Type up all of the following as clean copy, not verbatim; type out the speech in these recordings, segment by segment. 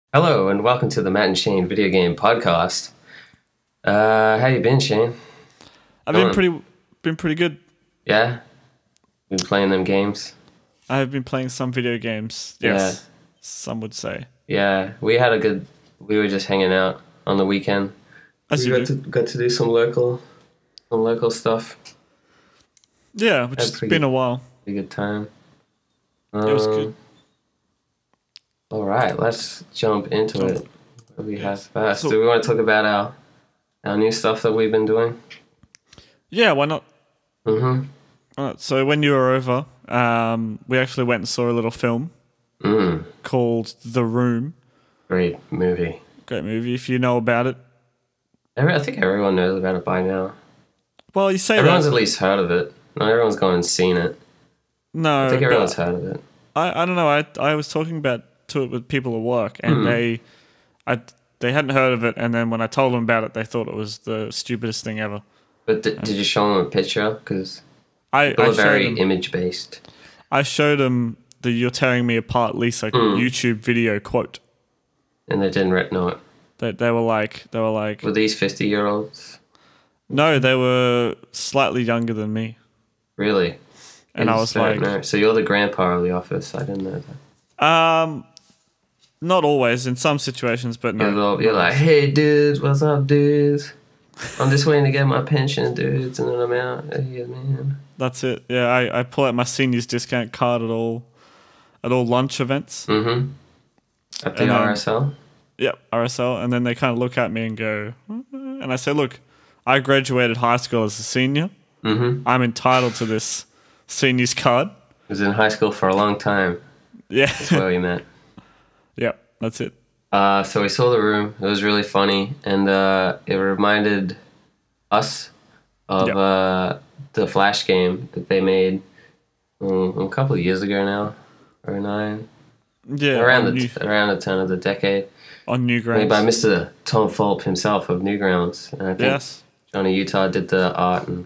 Hello and welcome to the Matt and Shane video game podcast. How you been, Shane? I've been pretty good. Yeah, been playing them games. I have been playing some video games. Yes, some would say. Yeah, we were just hanging out on the weekend. As we you do. got to do some local stuff. Yeah, which has been a while. Pretty good time. It was good. All right, let's jump into it. What do we have first? So- Do we want to talk about our new stuff that we've been doing? Yeah, why not? Mm-hmm. Alright, so when you were over, we actually went and saw a little film called The Room. Great movie. Great movie, if you know about it. I think everyone knows about it by now. Well, you say Everyone's that. at least heard of it. Not everyone's gone and seen it. No, I think everyone's but heard of it. I don't know. I was talking to it with people at work, and they hadn't heard of it, and then when I told them about it, they thought it was the stupidest thing ever. But did you show them a picture? Because I they were very showed them, image-based. I showed them the "You're Tearing Me Apart" Lisa YouTube video quote. And they didn't know it. They were like, Were these 50-year-olds? no, they were slightly younger than me, Really? and I was like, no. So you're the grandpa of the office. I didn't know that. not always in some situations, but no. You're like, hey, dudes, what's up, dudes? I'm just waiting to get my pension, dudes, and then I'm out. Hey, man. That's it. Yeah, I pull out my seniors discount card at all lunch events. Mm-hmm. At the RSL? Yep, RSL, and then they kind of look at me and go, and I say, look, I graduated high school as a senior. Mm-hmm. I'm entitled to this seniors card. I was in high school for a long time. Yeah. That's where we met. Yep, that's it. So we saw The Room. It was really funny, and it reminded us of the Flash game that they made a couple of years ago now, or 9. Yeah, around the turn of the decade. On Newgrounds. Made by Mr. Tom Fulp himself of Newgrounds. And I think Johnny Utah did the art, and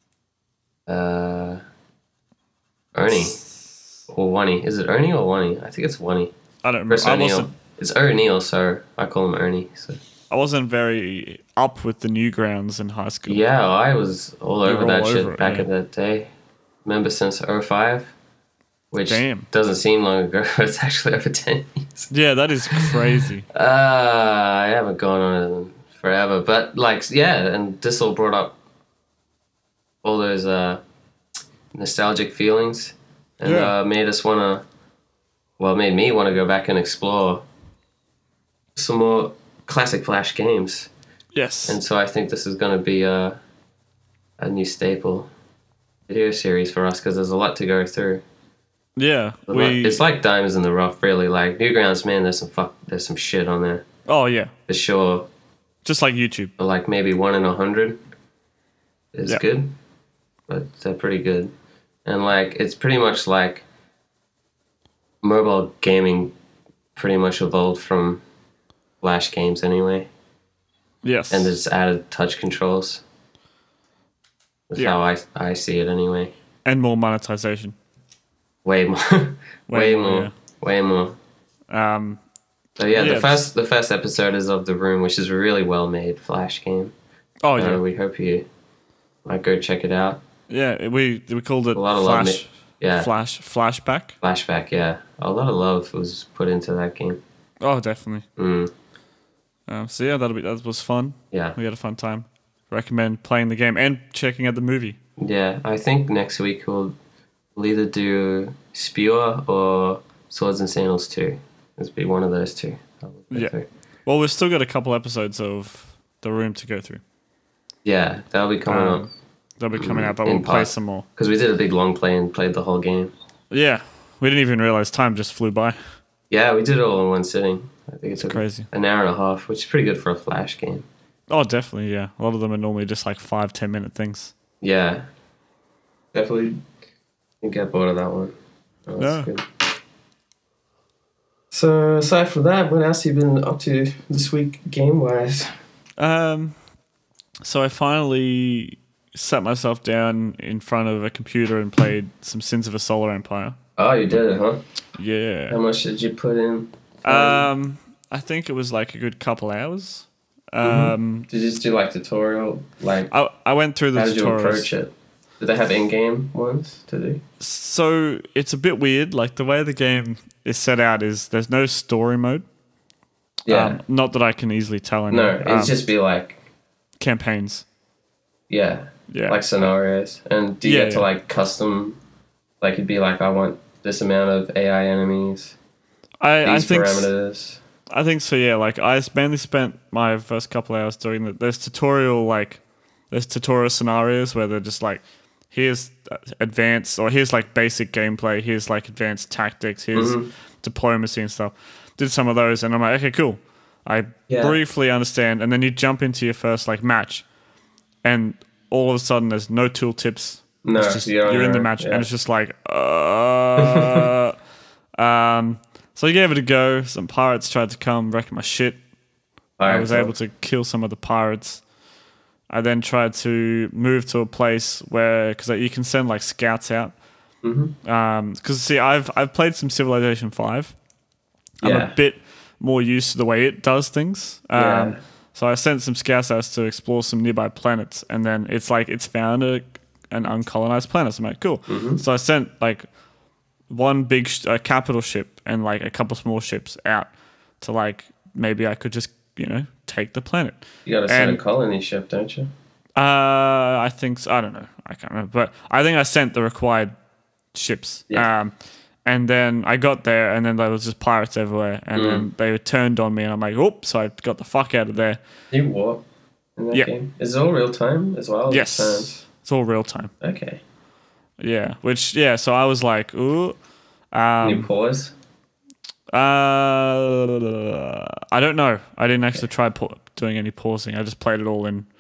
Ernie. Or Wonnie. Is it Ernie or Wonnie? I think it's Wonnie. I don't remember. Chris O'Neill. It's O'Neill, so I call him Ernie. So. I wasn't very up with the Newgrounds in high school. Yeah, I was all over that shit back in it. that day. Remember since 05? Which Damn. doesn't seem long ago, but it's actually over 10 years. Yeah, that is crazy. I haven't gone on it in forever. But, and this all brought up all those nostalgic feelings. And made me want to go back and explore some more classic Flash games. Yes. And so I think this is going to be a new staple video series for us because there's a lot to go through. Yeah. It's like diamonds in the rough, really. Like Newgrounds, man, there's some shit on there. Oh, yeah. For sure. Just like YouTube. But like maybe 1 in 100 is good. But they're pretty good. And like it's pretty much like mobile gaming pretty much evolved from Flash games anyway. Yes. And there's added touch controls. That's how I see it anyway. And more monetization. Way more. Way more. So the first episode is of The Room, which is a really well made Flash game. Oh yeah. We hope you might go check it out. Yeah, we called it A lot of Flash. love. Flashback. Flashback, yeah. A lot of love was put into that game. Oh, definitely. Mm. So yeah, that was fun. Yeah. We had a fun time. Recommend playing the game and checking out the movie. Yeah, I think next week we'll either do Spewer or Swords and Sandals 2. It'll be one of those two. Yeah. Well, we've still got a couple episodes of The Room to go through. Yeah, that'll be coming up. They'll be coming out, but we'll play some more. Because we did a big long play and played the whole game. Yeah. We didn't even realize time just flew by. Yeah, we did it all in one sitting. I think it's crazy. An hour and a half, which is pretty good for a Flash game. Oh, definitely, yeah. A lot of them are normally just like 5-10 minute things. Yeah. Definitely didn't get bored of that one. Oh, that's good. So, aside from that, what else have you been up to this week game-wise? So I finally sat myself down in front of a computer and played some Sins of a Solar Empire. Oh, you did it, huh? Yeah. How much did you put in? I I think it was like a good couple hours. Did you just do like tutorial? Like, I went through the how did you tutorials. approach it? Did they have in-game ones to do? So it's a bit weird. Like the way the game is set out is there's no story mode. Yeah. Not that I can easily tell anyone. No, it'd just be like campaigns. Yeah. Yeah. Like scenarios. And do you Yeah, get to like custom? Like it'd be like, I want this amount of AI enemies. I These think parameters. I think so. Yeah. Like I mainly spent my first couple hours doing that. There's tutorial scenarios where they're just like, here's advanced, or here's like basic gameplay, here's like advanced tactics, here's diplomacy and stuff. Did some of those, and I'm like, okay, cool. I briefly understand, and then you jump into your first like match, and all of a sudden there's no tooltips. No, it's just, you're in the match, and it's just like, so I gave it a go. Some pirates tried to come wreck my shit. I was able to kill some of the pirates. I then tried to move to a place where, because you can send like scouts out. Because see, I've played some Civilization 5. I'm a bit more used to the way it does things. So I sent some scouts out to explore some nearby planets, and then it's like it's found an uncolonized planet. So I'm like, cool. So I sent like one big capital ship and like a couple small ships out to like maybe I could just take the planet. You got to send a colony ship, don't you? I think so. I don't know. I can't remember, but I think I sent the required ships. And then I got there, and then there was just pirates everywhere, and then they turned on me, and I'm like, "Oops!" So I got the fuck out of there. You what in that game? Is it all real time as well? Yes, it's all real time. Okay. Yeah, so I was like, "Ooh." Can you pause? I don't know. I didn't actually try doing any pausing. I just played it all in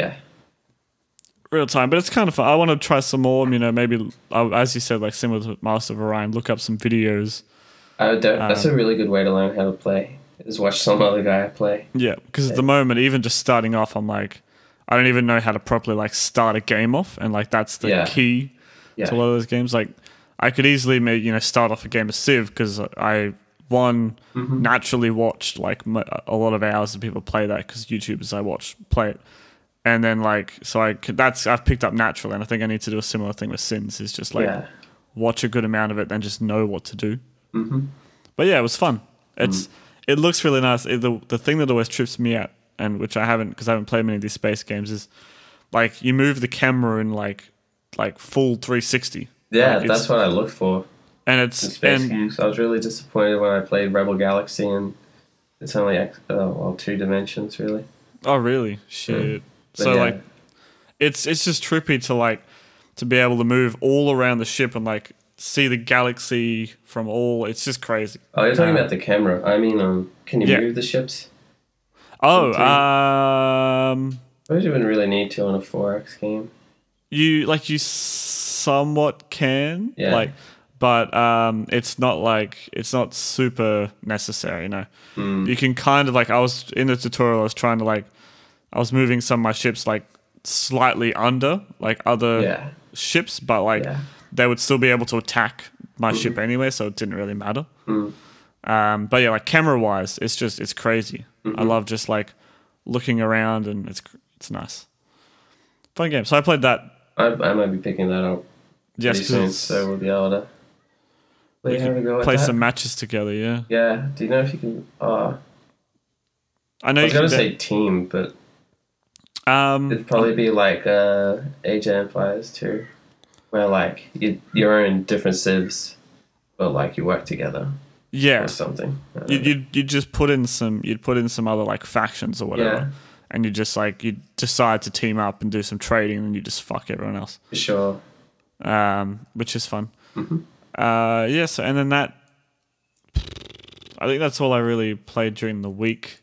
real time. But it's kind of fun. I want to try some more. Maybe as you said, like similar to Master of Orion, look up some videos. That's a really good way to learn how to play. Is watch some other guy play. Yeah, because at the moment, even just starting off, I'm like, I don't even know how to properly like start a game off, and like that's the key to a lot of those games. Like I could easily start off a game of Civ because I naturally watched like a lot of hours of people play that because YouTubers I watch play it, and then like so I've picked up naturally, and I think I need to do a similar thing with Sins. Is just like watch a good amount of it, then just know what to do. But yeah, it was fun. It looks really nice. The thing that always trips me out, and which I haven't because I haven't played many of these space games, is like you move the camera in like full 360. Yeah, like that's what I look for. And it's space games. I was really disappointed when I played Rebel Galaxy, and it's only 2 dimensions really. Oh really? Shit. So like, it's just trippy to be able to move all around the ship and like see the galaxy from all. It's just crazy. Oh, you're talking about the camera. I mean, can you move the ships? Oh, I suppose you wouldn't really need to on a 4X game. You somewhat can. Yeah. But it's not super necessary, no. You can kind of I was in the tutorial, I was trying to I was moving some of my ships slightly under other ships, but they would still be able to attack my ship anyway, so it didn't really matter. But yeah, camera wise, it's crazy. I love just looking around, and it's nice. Fun game. So I played that. I might be picking that up. Yes, soon, so we'll be able to play some matches together. Yeah. Yeah. Do you know if you can? I know I was going to say team, but it'd probably be Age of Empires 2, where you're in different civs, but you work together. Yeah. Or something. You'd just put in some other factions or whatever. Yeah. And you just you decide to team up and do some trading, and you just fuck everyone else. For sure. Which is fun. Yes, and then I think that's all I really played during the week.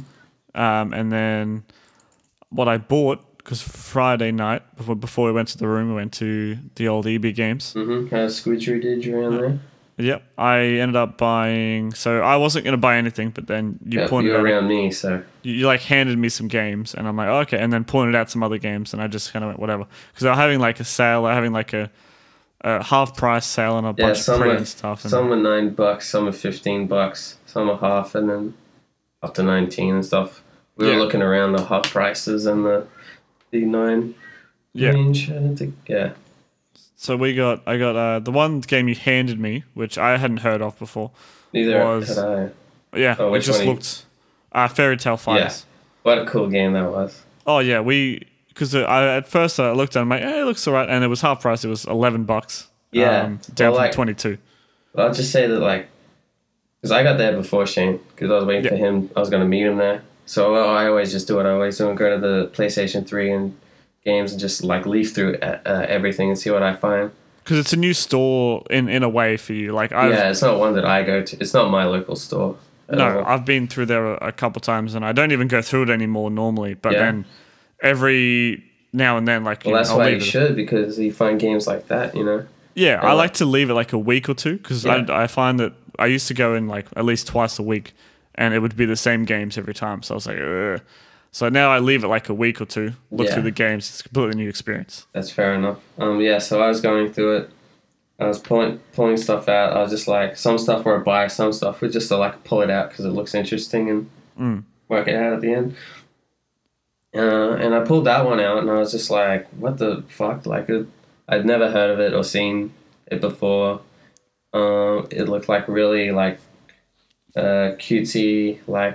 And then what I bought, because Friday night before we went to the room, we went to the old EB Games. Kind of squidgery did you around there? Yep, I ended up buying. So I wasn't going to buy anything, but then you pointed out around me, so you handed me some games, and I'm like, okay, and then pointed out some other games, and I just kind of went whatever, because they're having a sale, they're having a half price sale and a bunch of pre and stuff. Some are $9, some are $15, some are half, and then up to 19 and stuff. We were looking around the hot prices and the 9 range. I don't think. Yeah. So I got the one game you handed me, which I hadn't heard of before. Neither had I. Yeah, it just looked Fairy Tale Fighters. Yeah, what a cool game that was. Oh yeah, because at first I looked at it, I'm like, it looks alright, and it was half price. It was $11. Yeah, down from 22. Well, I'll just say that because I got there before Shane, because I was waiting for him. I was going to meet him there, so I always just do what I always do and go to the PlayStation 3 and games and just leaf through everything and see what I find. Because it's a new store in a way for you. It's not one that I go to. It's not my local store. No, I've been through there a couple times, and I don't even go through it anymore normally. But then every now and then, that's why you should, because you find games like that, Yeah, I like to leave it a week or two, because I find that I used to go in at least twice a week, and it would be the same games every time. So I was like, ugh. So now I leave it a week or two, look through the games. It's a completely new experience. That's fair enough. So I was going through it. I was pulling stuff out. I was just some stuff were a buy, some stuff was just to pull it out because it looks interesting and work it out at the end. And I pulled that one out, and I was just like, what the fuck? I'd never heard of it or seen it before. It looked really cutesy,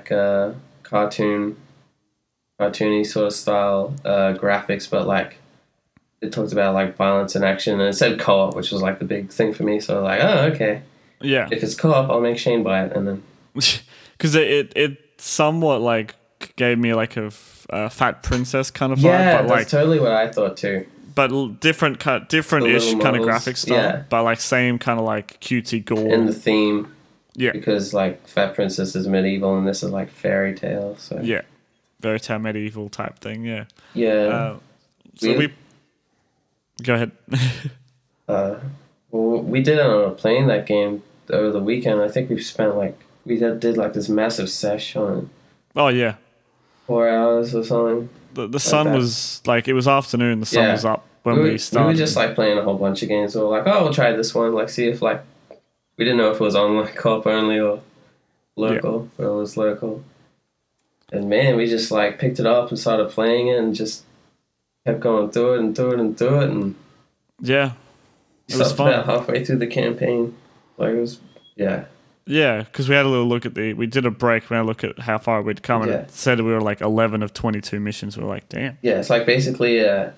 cartoony sort of style graphics, but it talked about violence and action, and it said co-op, which was the big thing for me. So I was oh, okay, yeah. If it's co-op, I'll make Shane buy it, and then because it somewhat gave me a fat princess kind of vibe. Yeah, but that's totally what I thought too. But different-ish kind of graphic style, but same kind of cutesy gore and the theme. Yeah, because Fat Princess is medieval, and this is fairy tale. So yeah. Fairy Tale medieval type thing, yeah. Yeah. We go ahead. Well, we did it on a plane that game over the weekend. I think we spent we did this massive sesh on it. Oh yeah. 4 hours or something. The sun was it was afternoon. The sun was up when we started. We were just playing a whole bunch of games. We were we'll try this one. See if we didn't know if it was on co-op only or local. But it was local. And man, we just picked it up and started playing it and just kept going through it and through it and through it, and it was fun. About halfway through the campaign. It was Yeah, because we had a little look we did a break. We had a look at how far we'd come, and it said we were 11 of 22 missions. We were damn. Yeah, it's basically a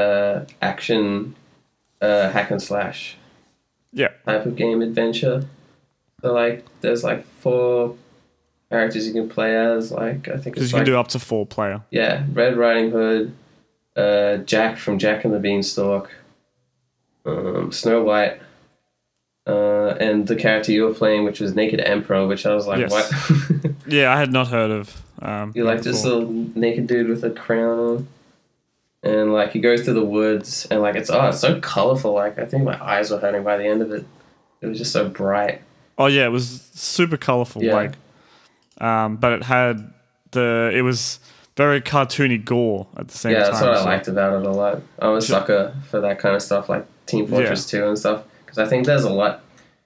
action hack and slash. Yeah. Type of game adventure. So there's 4 characters you can play as. I think because you can do up to 4 player. Yeah, Red Riding Hood, Jack from Jack and the Beanstalk, Snow White, and the character you were playing, which was Naked Emperor, which I was what? Yeah, I had not heard of. You're this little naked dude with a crown on, and he goes through the woods, and it's so colorful. I think my eyes were hurting by the end of it. It was just so bright. Oh yeah, it was super colorful. Yeah. But it was very cartoony gore at the same time. Yeah, that's what I liked about it a lot. I'm a sucker for that kind of stuff, like Team Fortress 2 and stuff, because I think there's a lot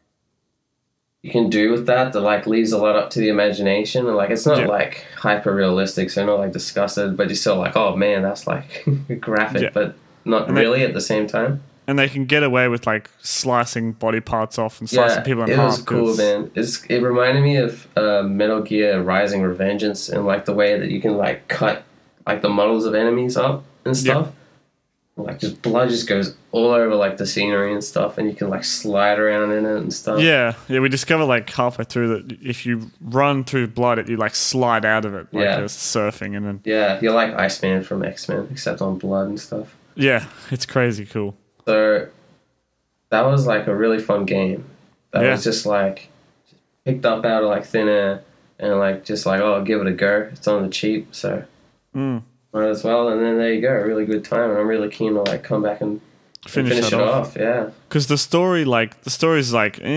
you can do with that leaves a lot up to the imagination, and it's not hyper realistic, so not disgusted, but you're still oh man, that's graphic, but not really at the same time. And they can get away with slicing body parts off and slicing people in half. It was cool, man. It reminded me of Metal Gear Rising Revengeance, and the way that you can cut the models of enemies up and stuff. Just blood just goes all over the scenery and stuff, and you can slide around in it and stuff. Yeah. We discovered halfway through that if you run through blood, you slide out of it surfing, and then you're like Iceman from X-Men, except on blood and stuff. Yeah, it's crazy cool. So that was a really fun game. That was just picked up out of thin air, and I'll give it a go. It's on the cheap, so might as well. And then there you go, a really good time, and I'm really keen to come back and finish it off. Yeah, because the story is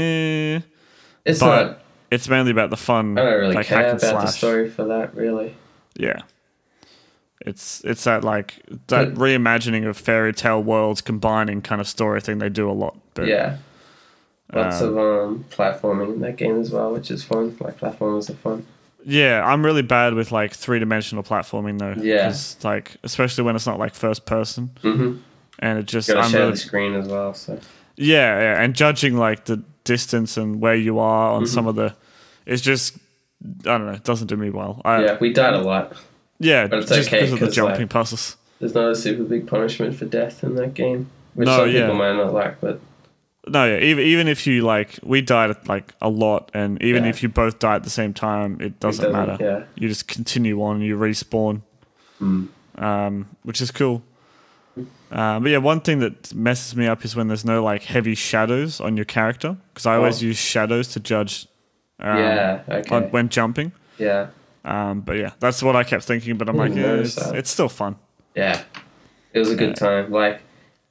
it's but not. It's mainly about the fun. I don't really care about the story for that, really. Yeah. It's that that reimagining of fairy tale worlds combining kind of story thing they do a lot. But, lots of platforming in that game as well, which is fun. Platformers are fun. Yeah, I'm really bad with like 3-dimensional platforming though. Yeah. 'Cause, like, especially when it's not like first person. Mm-hmm. And it just, You gotta I'm share really, the screen as well. So. yeah, and judging like the distance and where you are on some of the, it's just, I don't know, it doesn't do me well. Yeah, we died a lot. Yeah, but it's just okay because of the jumping like, puzzles. There's not a super big punishment for death in that game, which No, some people might not like, but. No, yeah. Even if you like, we died like a lot, and even if you both die at the same time, it doesn't matter. Yeah. You just continue on, you respawn, which is cool. But yeah, one thing that messes me up is when there's no like heavy shadows on your character, because I always use shadows to judge. When jumping. Yeah. But yeah, that's what I kept thinking. But I'm like, yeah, it's still fun. Yeah, it was a good time. Like.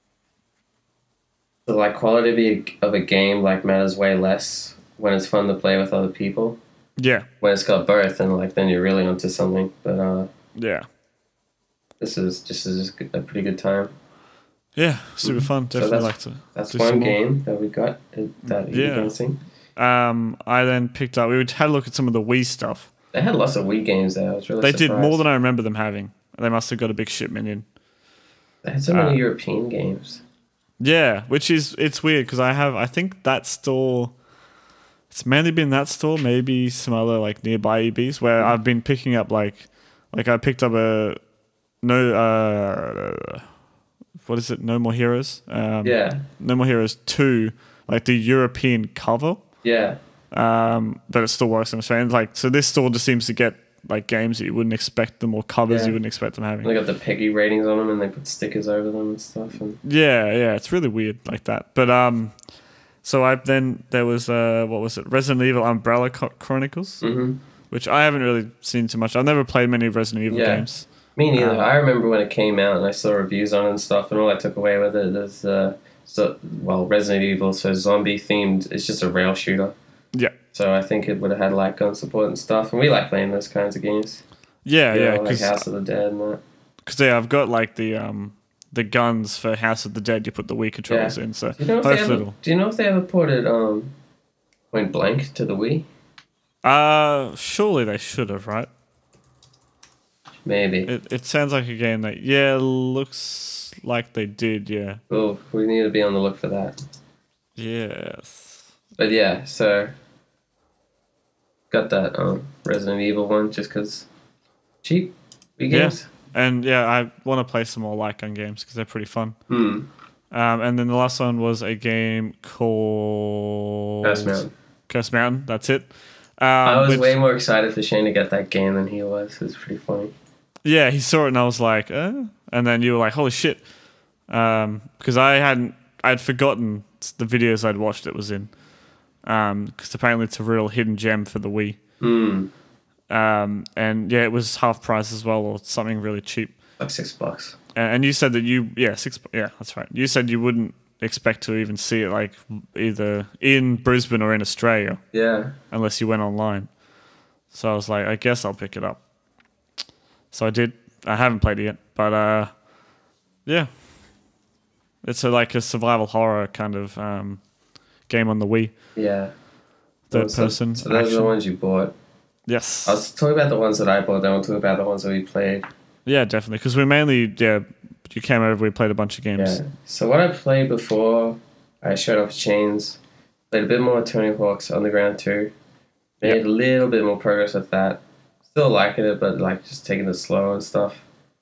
The like quality of a game like matters way less when it's fun to play with other people. Yeah. When it's got both, and like then you're really onto something. But yeah, this is just a pretty good time. Yeah, super fun. Definitely like to. That's one game that we got that you're dancing. I then picked up. We had a look at some of the Wii stuff. They had lots of Wii games there. I was really They surprised. did more than I remember them having. They must have got a big shipment in. They had so many European games. Yeah, it's weird because I think that store, it's mainly been that store, maybe some other like nearby EBs where I've been picking up like I picked up what is it? No More Heroes. No More Heroes 2, like the European cover. Yeah. But it still works in Australia. Like, so this store just seems to get like games that you wouldn't expect them, or covers you wouldn't expect them having. They got the PEGI ratings on them, and they put stickers over them and stuff. And yeah, it's really weird like that. But so there was what was it? Resident Evil Umbrella Chronicles, which I haven't really seen too much. I've never played many Resident Evil games. Me neither. I remember when it came out, and I saw reviews on it and stuff, and all I took away with it is Resident Evil, so zombie themed. It's just a rail shooter. Yeah. So I think it would have had like gun support and stuff, and we like playing those kinds of games. Yeah, like House of the Dead and that. Because I've got like the guns for House of the Dead. You put the Wii controllers in, so do you know if they ever ported Point Blank to the Wii? Surely they should have, right? Maybe. It sounds like a game that looks like they did. Yeah. Oh, we need to be on the look for that. Yes. But yeah, so got that Resident Evil one just because cheap Wii games. And I want to play some more light gun games because they're pretty fun. And then the last one was a game called Curse Mountain. That's it. I was way more excited for Shane to get that game than he was. It was pretty funny. Yeah, he saw it and I was like, and then you were like, holy shit. Because I'd forgotten the videos I'd watched it was in. Because apparently it's a real hidden gem for the Wii. And it was half price as well, or something really cheap, like $6. And you said that that's right. You said you wouldn't expect to even see it like either in Brisbane or in Australia, unless you went online. So I was like, I guess I'll pick it up. So I did. I haven't played it yet, but it's like a survival horror kind of game on the Wii. Yeah. Third person. So those are the ones you bought. Yes. I was talking about the ones that I bought, then we'll talk about the ones that we played. Yeah, definitely. Because we mainly, you came over, we played a bunch of games. Yeah. So what I played before I showed off Chains, played a bit more Tony Hawk's Underground 2. Made a little bit more progress with that. Still liking it, but like just taking it slow and stuff.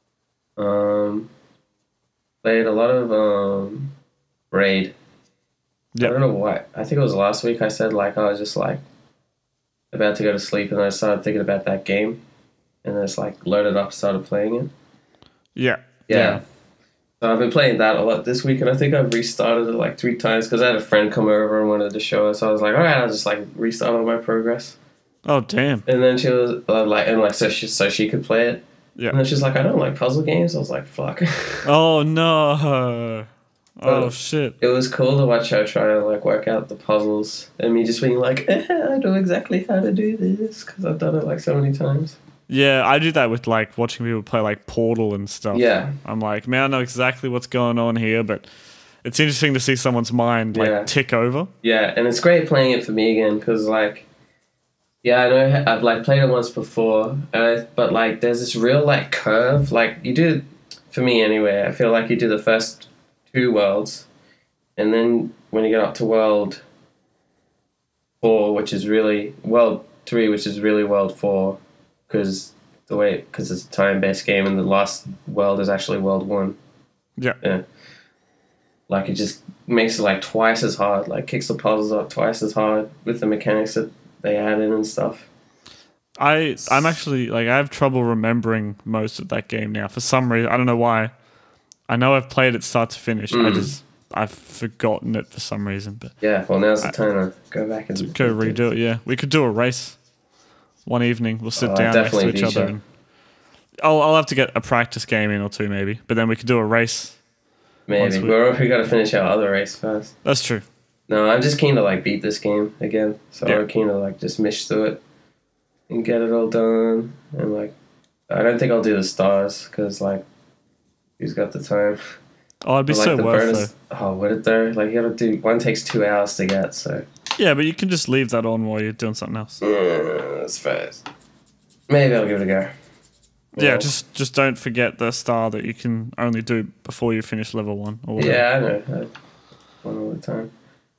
Played a lot of Raid. I don't know why. I think it was last week I said like I was just like about to go to sleep and I started thinking about that game and then just like loaded up, started playing it. Yeah. So I've been playing that a lot this week and I think I've restarted it like 3 times because I had a friend come over and wanted to show us. So I was like, all right, I'll just like restart all my progress. Oh damn! And then she was so she could play it. Yeah. And then she's like, I don't like puzzle games. I was like, fuck. Oh no! Oh shit! It was cool to watch her try to like work out the puzzles and me just being like, I know exactly how to do this because I've done it like so many times. Yeah, I do that with like watching people play like Portal and stuff. Yeah. I'm like, man, I know exactly what's going on here, but it's interesting to see someone's mind like tick over. Yeah, and it's great playing it for me again because like Yeah, I know. I've like played it once before, but like there's this real like curve. Like you do, for me anyway. I feel like you do the first two worlds, and then when you get up to world four, which is really world three, which is really world four, because because it's a time-based game, and the last world is actually world one. Yeah. Yeah. Like it just makes it like twice as hard. Like kicks the puzzles up twice as hard with the mechanics that they add in and stuff. I'm actually like I have trouble remembering most of that game now for some reason. I don't know why. I know I've played it start to finish. I've forgotten it for some reason. But yeah, well now's the time to go back and go redo it. Yeah, we could do a race one evening. We'll sit down next to each other. And I'll have to get a practice game in or two maybe, but then we could do a race. Maybe we got to finish our other race first. That's true. No, I'm just keen to like beat this game again. So I'm keen to like just mish through it and get it all done. And like, I don't think I'll do the stars because like, who's got the time? Oh, it'd be so worth it. Oh, would it though? Like you got to do one takes 2 hours to get. So yeah, but you can just leave that on while you're doing something else. That's fast. Maybe I'll give it a go. Yeah, just don't forget the star that you can only do before you finish level 1. Or whatever. Yeah, I know. One all the time.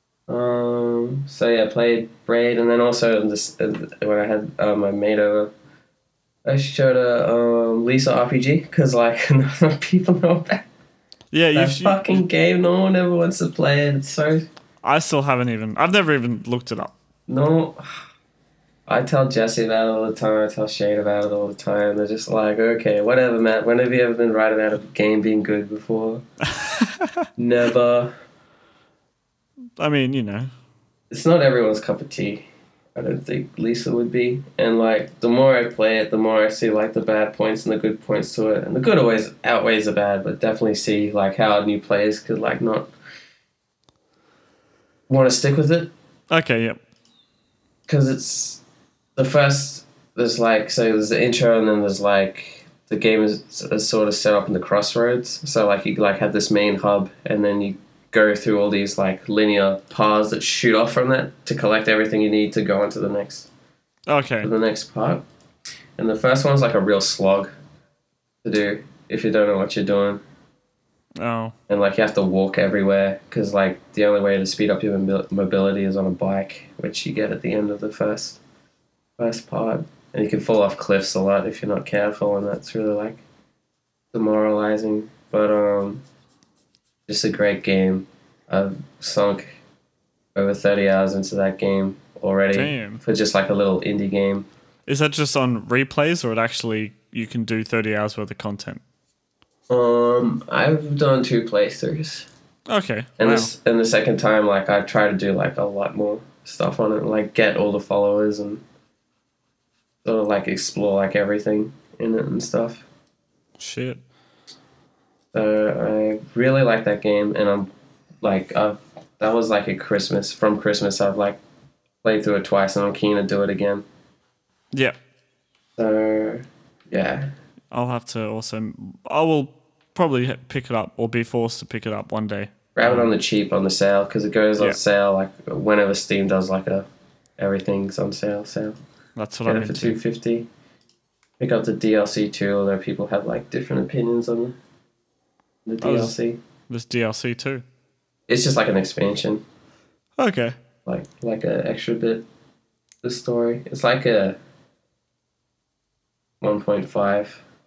So yeah, I played Braid, and then also when I had my mate over, I showed her Lisa RPG because like not enough people know about. Yeah, that fucking game. No one ever wants to play it. It's so. I still haven't even. I've never even looked it up. No. I tell Jesse about it all the time. I tell Shane about it all the time. They're just like, okay, whatever, Matt. When have you ever been right about a game being good before? Never. I mean, you know. It's not everyone's cup of tea. I don't think Lisa would be. And, like, the more I play it, the more I see, like, the bad points and the good points to it. And the good always outweighs the bad, but definitely see, like, how new players could, like, not want to stick with it. Okay, yep. Because it's... The first, there's like, so there's the intro and then there's like, the game is sort of set up in the crossroads. So like you like have this main hub and then you go through all these like linear paths that shoot off from that to collect everything you need to go into the next. Okay. To the next part. And the first one's like a real slog to do if you don't know what you're doing. Oh. And like you have to walk everywhere because like the only way to speed up your mobility is on a bike, which you get at the end of the first part, and you can fall off cliffs a lot if you're not careful, and that's really like demoralizing. But just a great game. I've sunk over 30 hours into that game already. Damn. For just like a little indie game. Is that just on replays, or it actually you can do 30 hours worth of content? I've done 2 playthroughs. Okay. And the second time, like I've tried to do like a lot more stuff on it, like get all the followers and sort of like explore like everything in it and stuff. Shit. So I really like that game, and I'm like that was like from Christmas I've like played through it twice, and I'm keen to do it again. Yeah. So yeah. I will probably pick it up or be forced to pick it up one day. Grab it on the cheap on the sale because it goes on sale like whenever Steam does like everything's on sale. That's what I mean. Get it for $2.50. Pick up the DLC too, although people have like different opinions on the DLC. There's DLC too. It's just like an expansion. Okay. Like an extra bit. The story. It's like a 1.5.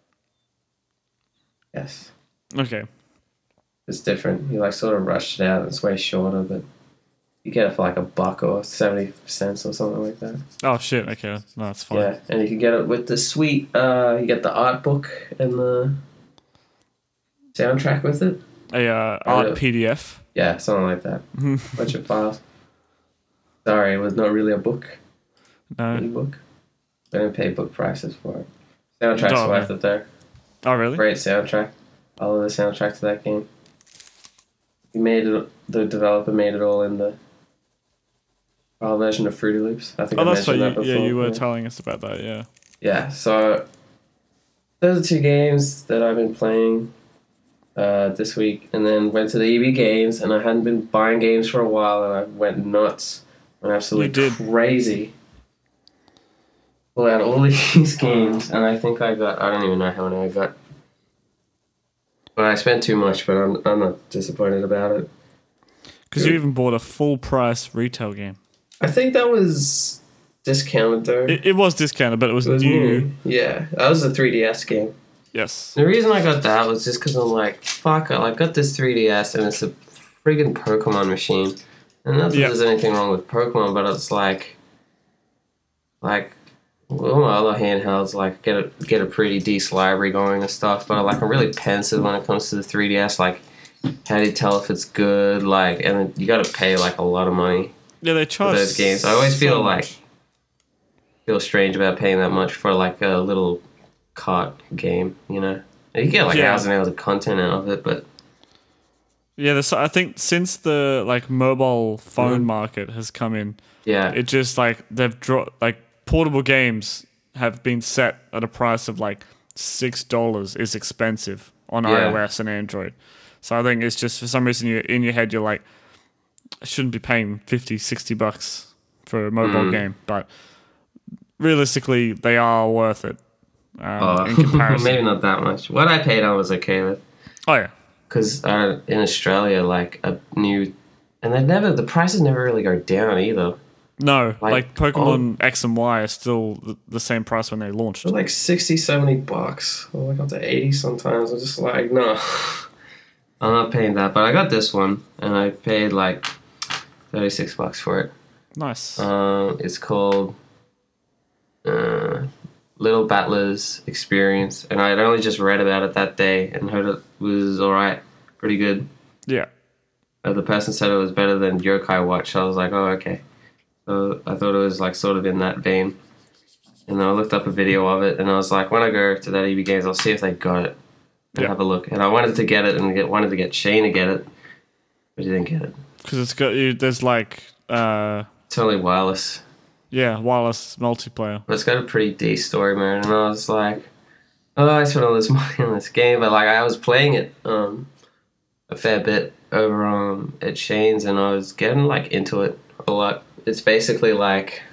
Yes. Okay. It's different. You like sort of rushed it out. It's way shorter, but you get it for like $1 or 70 cents or something like that. Oh shit! Okay, no, that's fine. Yeah, and you can get it with the sweet. You get the art book and the soundtrack with it. Art PDF. Yeah, something like that. Bunch of files. Sorry, it was not really a book. No. E-book. I didn't pay book prices for it. Soundtrack's worth it though. Oh really? Great soundtrack. I love the soundtrack to that game. The developer made it all in the trial version of Fruity Loops. I think I mentioned that before. Yeah, you were telling us about that, yeah. Yeah, so those are 2 games that I've been playing this week, and then went to the EB Games, and I hadn't been buying games for a while, and I went nuts. Went absolutely crazy. pull out all these games, and I think I don't even know how many I got. But I spent too much, but I'm not disappointed about it. Because you even bought a full price retail game. I think that was discounted though. It was discounted, but it was new. Yeah, that was a 3DS game. Yes. The reason I got that was just because I'm like, fuck, I got this 3DS and it's a friggin' Pokemon machine. And not that there's anything wrong with Pokemon, but it's like all my other handhelds get a pretty decent library going and stuff, but I'm really pensive when it comes to the 3DS. Like, how do you tell if it's good? Like, and you got to pay like a lot of money. Yeah, they charge for those games. I always feel strange about paying that much for like a little cart game. You know, you get like hours and hours of content out of it, but. Yeah, I think since the like mobile phone market has come in, it just like they've dropped like portable games have been set at a price of like $6 is expensive on iOS and Android. So I think it's just for some reason in your head you're like, I shouldn't be paying $50-$60 for a mobile game, but realistically they are worth it in comparison. Maybe not that much. What I paid I was okay with. Oh yeah. Because in Australia, like the prices never really go down either. No, like Pokemon X and Y are still the same price when they launched. They're like $60-$70, or like up to 80 sometimes. I'm just like, no, I'm not paying that. But I got this one, and I paid like $36 for it. Nice. It's called Little Battler's Experience, and I'd only just read about it that day and heard it was alright, pretty good. Yeah. The person said it was better than Yokai Watch. I was like, oh, okay. So I thought it was like sort of in that vein. And then I looked up a video of it, and I was like, when I go to that EB Games, I'll see if they got it and have a look. And I wanted to get it and wanted to get Shane to get it, but he didn't get it. Because it's got there's like... it's only wireless. Yeah, wireless multiplayer. But it's got a pretty deep story mode, and I was like, oh, I spent all this money on this game, but like I was playing it a fair bit over at Shane's, and I was getting like into it a lot. It's basically like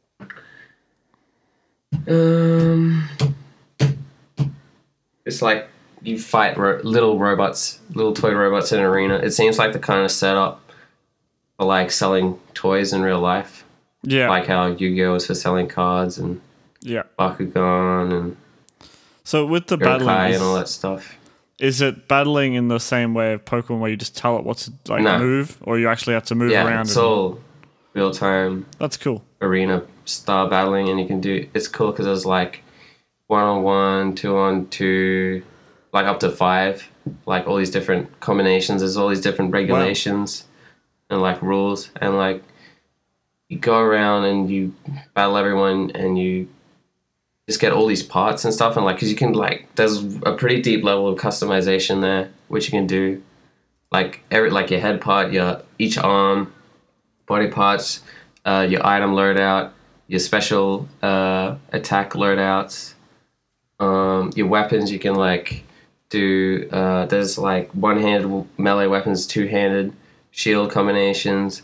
it's like you fight little toy robots in an arena. It seems like the kind of setup for like selling toys in real life. Yeah. Like how Yu-Gi-Oh! Is for selling cards and Bakugan and so with the battling and all that stuff. Is it battling in the same way of Pokemon where you just tell it what to move, or you actually have to move around? Yeah, it's all real time. That's cool. Arena style battling, and you can do. It's cool because there's like 1-on-1, 2-on-2, like up to 5, like all these different combinations. There's all these different regulations and like rules, and like you go around and you battle everyone, and you just get all these parts and stuff, and like because you can like there's a pretty deep level of customization there, which you can do, like your head part, each arm, body parts, your item loadout, your special attack loadouts, your weapons. You can like do there's like one-handed melee weapons, two-handed shield combinations,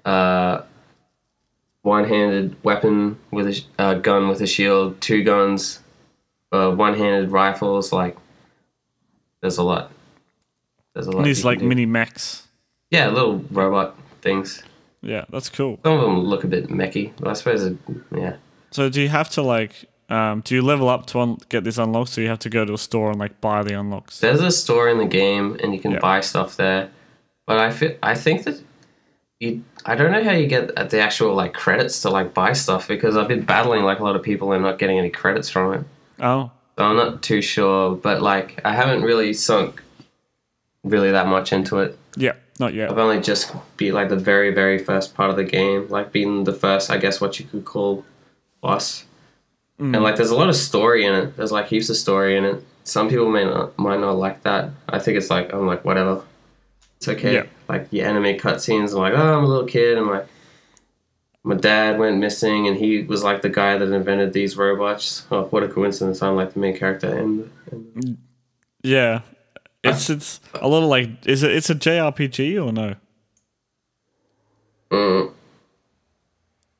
one-handed weapon with a gun with a shield, 2 guns, one-handed rifles. Like, there's a lot. These like mini mechs. Yeah, little robot things. Yeah, that's cool. Some of them look a bit mechy, but I suppose, So do you have to like, do you level up to get this unlocked, so you have to go to a store and like buy the unlocks? There's a store in the game, and you can buy stuff there. But I think that I don't know how you get the actual like credits to like buy stuff, because I've been battling like a lot of people and not getting any credits from it. Oh. So I'm not too sure, but like I haven't really sunk really that much into it. Yeah, not yet. I've only just beat like the very, very first part of the game, like being the first, I guess, what you could call boss. And like there's a lot of story in it. There's like heaps of story in it. Some people might not like that. I think it's like I'm like whatever. It's okay. Yeah. Like the anime cutscenes, I'm like, oh, I'm a little kid, and like my dad went missing, and he was like the guy that invented these robots. Oh, what a coincidence! I'm like the main character, and yeah, it's a little like it's a JRPG or no?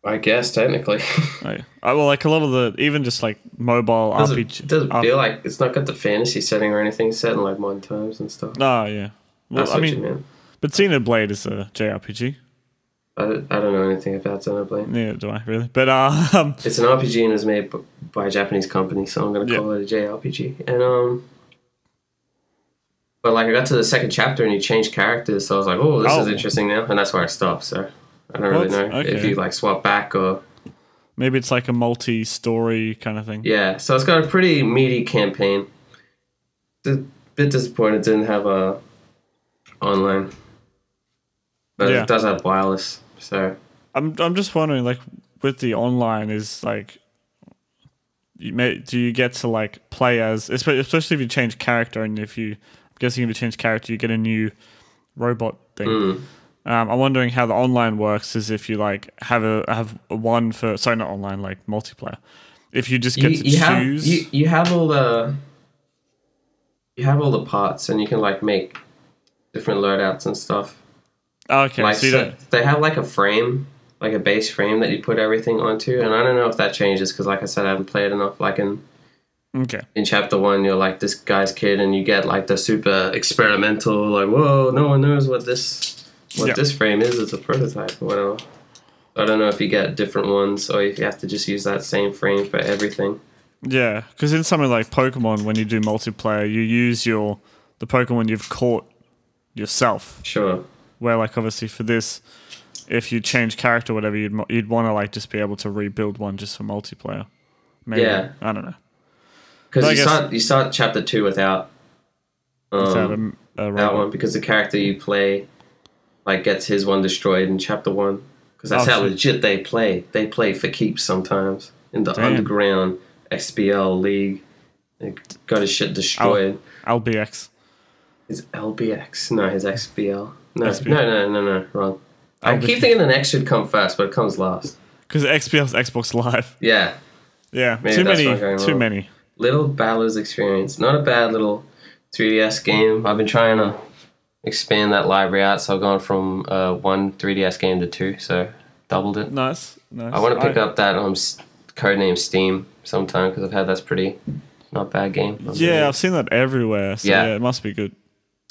I guess technically. Well, like a lot of the even just like mobile RPG. It doesn't feel like it's not got the fantasy setting or anything. It's set in like modern times and stuff. Oh yeah. Well, That's what you meant. But Xenoblade is a JRPG. I don't know anything about Xenoblade. Neither do I really. But it's an RPG and is made by a Japanese company, so I'm gonna call it a JRPG. And but like I got to the second chapter and you changed characters, so I was like, oh, this is interesting now, and that's where I stopped. So I don't really know if you like swap back or maybe it's like a multi-story kind of thing. Yeah, so it's got a pretty meaty campaign. It's a bit disappointed it didn't have a online, but it does have wireless. So I'm just wondering, like with the online, is like, do you get to like play as, especially if you change character, and I'm guessing if you change character, you get a new robot thing. I'm wondering how the online works. Is if you like have one for not online, like multiplayer. If you just get to choose, you have all the parts, and you can like make different loadouts and stuff. Okay, like, so they have like a frame, like a base frame that you put everything onto, and I don't know if that changes because, like I said, I haven't played enough. Like in chapter 1, you're like this guy's kid, and you get like the super experimental, like whoa, no one knows what this frame is. It's a prototype or whatever. I don't know if you get different ones or if you have to just use that same frame for everything. Yeah, because in something like Pokemon, when you do multiplayer, you use the Pokemon you've caught yourself. Sure. Where like obviously for this, if you change character or whatever, you'd want to like just be able to rebuild one just for multiplayer. Maybe. Yeah. I don't know. Because you start chapter 2 without that one, because the character you play like gets his one destroyed in chapter 1. Because that's how legit they play. They play for keeps sometimes in the underground XBL league. They got his shit destroyed. LBX. His LBX. No, his XBL. No, wrong. I keep thinking the next should come first, but it comes last. Because XBL's Xbox Live. Yeah. Yeah. Too many. Little Battlers Experience. Not a bad little 3DS game. I've been trying to expand that library out, so I've gone from 1 3DS game to 2, so doubled it. Nice. I want to pick up that codename Steam sometime, because I've had that's pretty not bad game. I've seen that everywhere, so yeah, it must be good.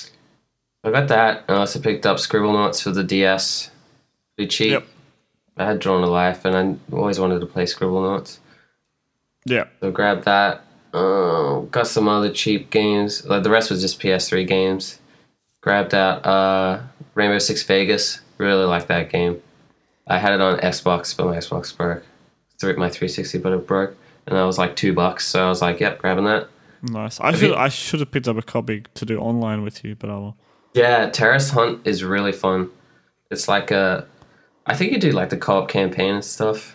I got that, and I also picked up Scribblenauts for the DS. Pretty cheap. Yep. I had Drawn to Life, and I always wanted to play Scribblenauts. Yeah. So grabbed that. Got some other cheap games. Like the rest was just PS3 games. Grabbed out Rainbow Six Vegas. Really like that game. I had it on Xbox, but my Xbox broke. My 360, but it broke, and that was like $2. So I was like, "Yep, grabbing that." Nice. I should have picked up a copy to do online with you, but I will. Yeah, Terrorist Hunt is really fun. It's like I think you do like the co-op campaign and stuff.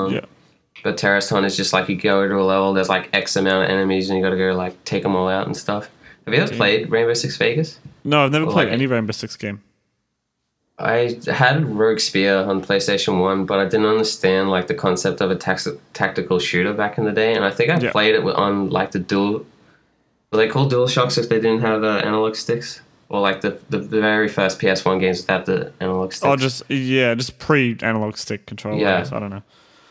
But Terrorist Hunt is just like you go to a level, there's like X amount of enemies, and you got to go like take them all out and stuff. Have you ever played Rainbow Six Vegas? No, I've never played any Rainbow Six game. I had Rogue Spear on PlayStation 1, but I didn't understand like the concept of a tactical shooter back in the day, and I think I played it on like the dual. Were they called DualShocks if they didn't have analog sticks? Or like the very first PS1 games without the analog sticks? Oh, just pre-analog stick controller. Yeah. I don't know.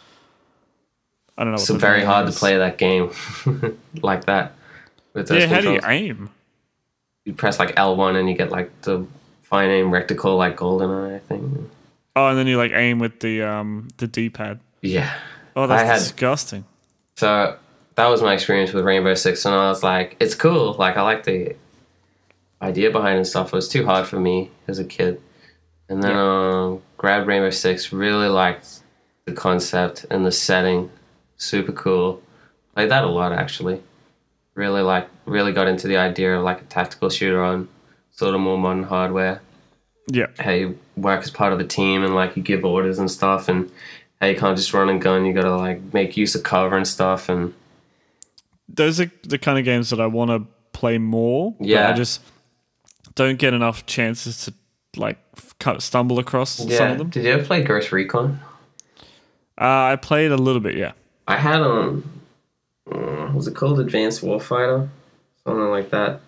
It's very hard to play that game like that. With those controls. How do you aim? You press like L1 and you get like the fine aim reticle like GoldenEye, I think. Oh, and then you like aim with the D-pad. Yeah. Oh, that's disgusting. So that was my experience with Rainbow Six, and I was like, it's cool. Like I like the idea behind it and stuff. It was too hard for me as a kid. And then grabbed Rainbow Six, really liked the concept and the setting. Super cool. Played that a lot actually. Really got into the idea of like a tactical shooter on sort of more modern hardware. Yeah. How you work as part of a team and like you give orders and stuff, and how you can't just run and gun, you gotta like make use of cover and stuff. And those are the kind of games that I want to play more. Yeah. But I just don't get enough chances to like stumble across some of them. Did you ever play Ghost Recon? I played a little bit, yeah. I had was it called Advanced Warfighter? Something like that.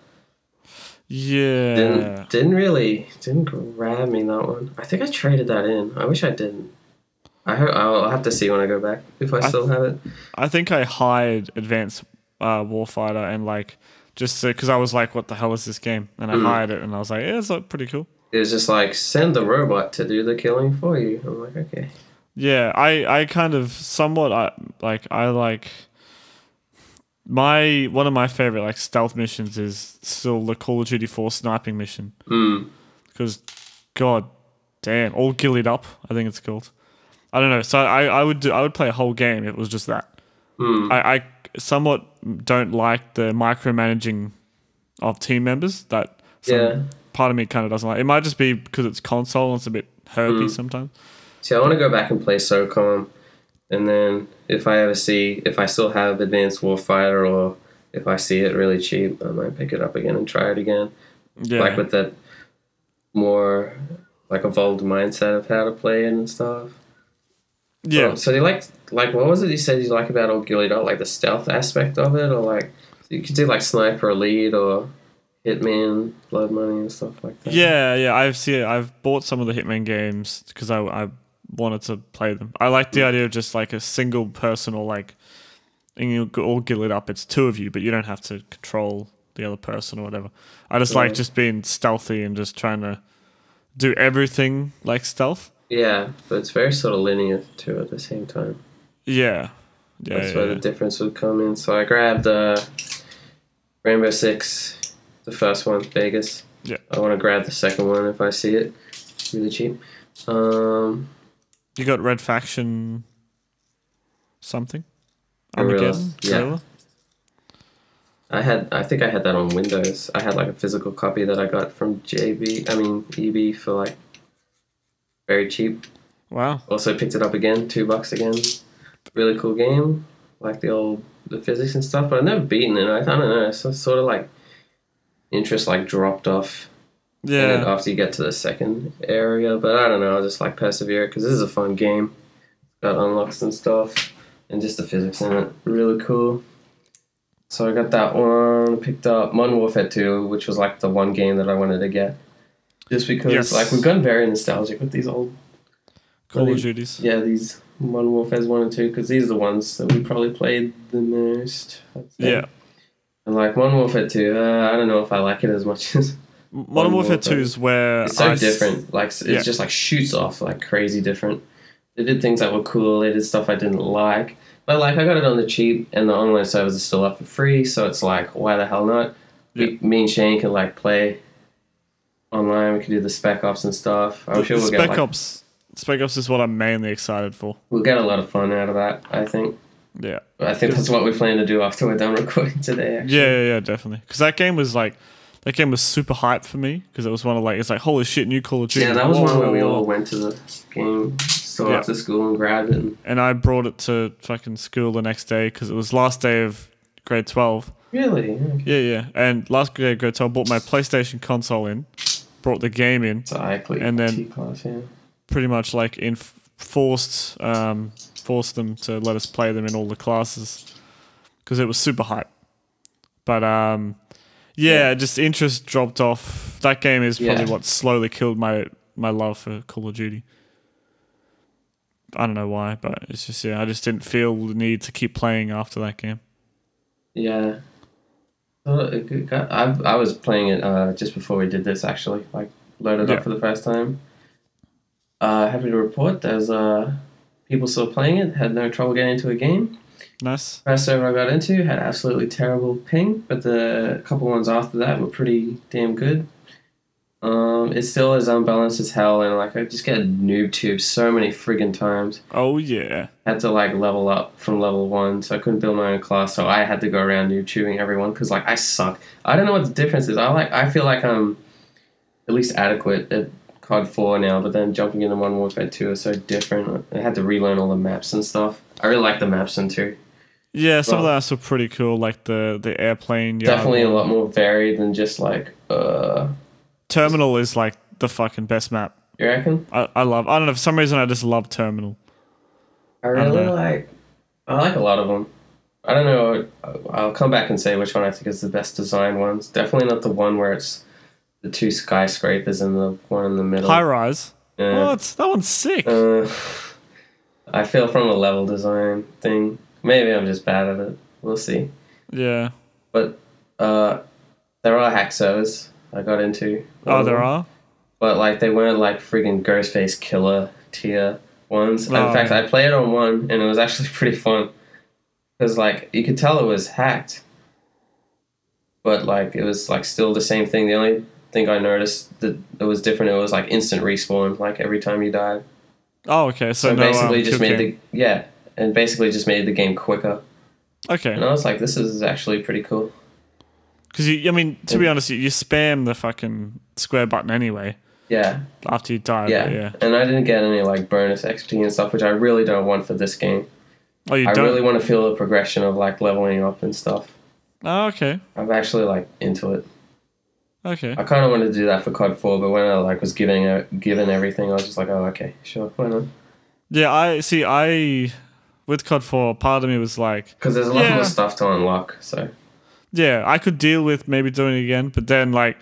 Yeah. Didn't grab me, that one. I think I traded that in. I wish I didn't. I'll have to see when I go back if I still have it. I think I hired Advanced Warfighter and like just because I was like, what the hell is this game? And I hired it and I was like, yeah, it's like pretty cool. It was just like send the robot to do the killing for you. I'm like, okay. Yeah, I kind of somewhat I like one of my favorite like stealth missions is still the Call of Duty 4 sniping mission. Because god damn, all gillied up, I think it's called. I don't know. So I would play a whole game if it was just that. I somewhat don't like the micromanaging of team members that part of me kind of doesn't like. It might just be because it's console and it's a bit herpy sometimes. See, I want to go back and play SOCOM, and then if I still have Advanced Warfighter, or if I see it really cheap, I might pick it up again and try it again. Yeah. Like with that more like evolved mindset of how to play it and stuff. Yeah. Oh, so you like what was it you said you like about Old Ghillie Dot? Like the stealth aspect of it, or like you could do like Sniper Elite or Hitman, Blood Money and stuff like that. Yeah. I've bought some of the Hitman games because I wanted to play them. I like the idea of just like a single person, or like and you all Ghillie up. It's two of you, but you don't have to control the other person or whatever. I just like just being stealthy and just trying to do everything like stealth. Yeah, but it's very sort of linear too at the same time. Yeah. That's where the difference would come in. So I grabbed Rainbow Six, the first one, Vegas. Yeah. I want to grab the second one if I see it. It's really cheap. You got Red Faction something? Armageddon? Yeah. I think I had that on Windows. I had like a physical copy that I got from EB for like very cheap. Wow. Also picked it up again, $2 again. Really cool game. Like the physics and stuff, but I've never beaten it. I don't know. So sort of like interest like dropped off. Yeah. After you get to the second area, but I don't know. I'll just like persevere because this is a fun game. Got unlocks and stuff, and just the physics in it, really cool. So I got that one. Picked up Modern Warfare 2, which was like the one game that I wanted to get, just because like we've gotten very nostalgic with these old Call of Duties. Yeah, these Modern Warfare's 1 and 2, because these are the ones that we probably played the most. Yeah. And like Modern Warfare 2, I don't know if I like it as much as Modern Warfare 2 is where it's so different. Like it's just like shoots off like crazy different. They did things that were cool. They did stuff I didn't like. But like I got it on the cheap, and the online servers are still up for free. So it's like, why the hell not? Yeah. Me and Shane can like play online. We can do the Spec Ops and stuff. I'm sure we'll get Spec Ops is what I'm mainly excited for. We'll get a lot of fun out of that, I think. Yeah. I think that's what we plan to do after we're done recording today. Actually. Yeah, definitely. Because that game was super hype for me, because it was one of like, it's like, holy shit, new Call of Duty. Yeah, that was one where we all went to the game store after school and grabbed it. And I brought it to fucking school the next day because it was last day of grade 12. Really? Okay. Yeah. And last day of grade 12, bought my PlayStation console in, brought the game in, and then T-class, pretty much like forced them to let us play them in all the classes because it was super hype. But just interest dropped off. That game is probably what slowly killed my love for Call of Duty. I don't know why, but it's just I just didn't feel the need to keep playing after that game. Yeah. I was playing it just before we did this, actually. Like, loaded up for the first time. Happy to report there's people still playing it. Had no trouble getting into a game. Nice. First server I got into had absolutely terrible ping, but the couple ones after that were pretty damn good. It still is unbalanced as hell, and like I just get noob tubed so many friggin' times. Oh yeah. Had to like level up from level 1, so I couldn't build my own class, so I had to go around noob tubing everyone because like I suck. I don't know what the difference is. I feel like I'm at least adequate at COD 4 now, but then jumping into Modern Warfare 2 is so different. I had to relearn all the maps and stuff. I really like the maps in 2. Yeah, some of that are pretty cool, like the airplane. Definitely a lot more varied than just like Terminal is like the fucking best map. You reckon? I don't know, for some reason I just love Terminal. I like a lot of them. I don't know, I'll come back and say which one I think is the best designed ones. Definitely not the one where it's the 2 skyscrapers and the one in the middle. High Rise? What? That one's sick. I feel from a level design thing. Maybe I'm just bad at it. We'll see. Yeah. But there are hack servers I got into. Oh, there are? But like they weren't like friggin' Ghostface Killer tier ones. In fact, I played on one and it was actually pretty fun. Because like you could tell it was hacked. But like it was like still the same thing. The only thing I noticed that it was different, it was like instant respawn, like every time you died. Oh, okay. So no, basically just made basically just made the game quicker. Okay. And I was like, this is actually pretty cool. Because to be honest, you spam the fucking square button anyway. Yeah. After you die. Yeah. And I didn't get any like bonus XP and stuff, which I really don't want for this game. Oh, you don't? I really want to feel the progression of like leveling up and stuff. Oh, okay. I'm actually like into it. Okay. I kind of wanted to do that for COD 4, but when I like was given everything, I was just like, oh, okay, sure, why not? Yeah, with COD 4, part of me was like, because there's a lot more stuff to unlock. So yeah, I could deal with maybe doing it again, but then like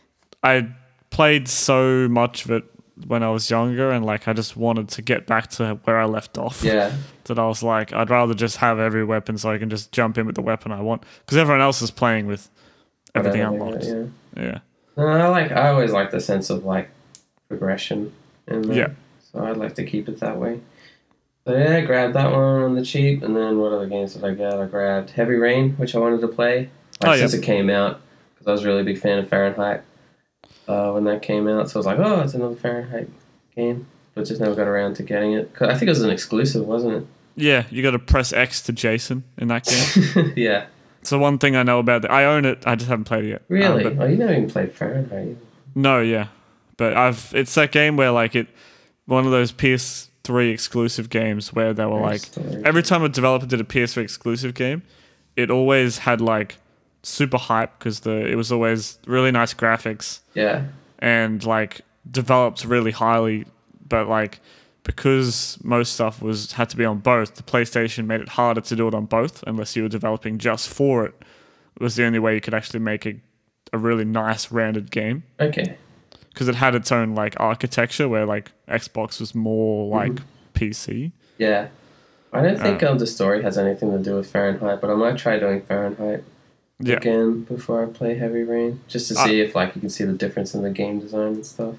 I played so much of it when I was younger, and like I just wanted to get back to where I left off. Yeah. That I was like, I'd rather just have every weapon so I can just jump in with the weapon I want, because everyone else is playing with everything unlocked. Yeah. No, I always like the sense of like progression in there. Yeah. So I'd like to keep it that way. So yeah, I grabbed that one on the cheap, and then what other games did I get? I grabbed Heavy Rain, which I wanted to play since it came out, because I was a really big fan of Fahrenheit when that came out. So I was like, oh, it's another Fahrenheit game, but just never got around to getting it. 'Cause I think it was an exclusive, wasn't it? Yeah, you got to press X to Jason in that game. Yeah. So one thing I know about it, I own it, I just haven't played it yet. Really? You never even played Fahrenheit? No, yeah. But it's that game where like one of those PS3 exclusive games where they were like, every time a developer did a PS3 exclusive game, it always had like super hype because it was always really nice graphics. Yeah. And like developed really highly, but like because most stuff had to be on both, the PlayStation made it harder to do it on both unless you were developing just for it. It was the only way you could actually make a really nice rounded game. Okay. Because it had its own like architecture where like Xbox was more like PC. Yeah. I don't think the story has anything to do with Fahrenheit, but I might try doing Fahrenheit again before I play Heavy Rain, just to see if like you can see the difference in the game design and stuff.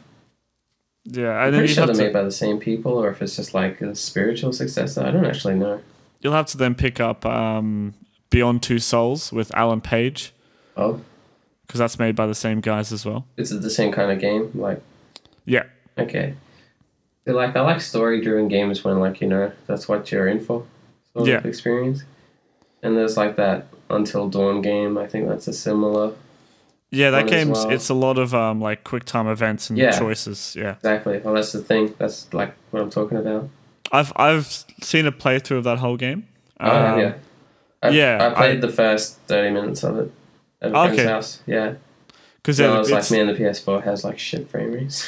Yeah, I'm pretty sure they're made by the same people, or if it's just like a spiritual successor. I don't actually know. You'll have to then pick up Beyond Two Souls with Alan Page. Oh. Because that's made by the same guys as well. Is it the same kind of game? Like. Yeah. Okay. I like story-driven games when that's what you're in for. Sort of experience. And there's like that Until Dawn game. I think that's a similar. Yeah, that game's it's a lot of like quick time events and choices. Yeah, exactly. Well, that's the thing. That's like what I'm talking about. I've seen a playthrough of that whole game. I played the first 30 minutes of it at a friend's house. Yeah, because I was like, man, the PS4 has like shit frame rates.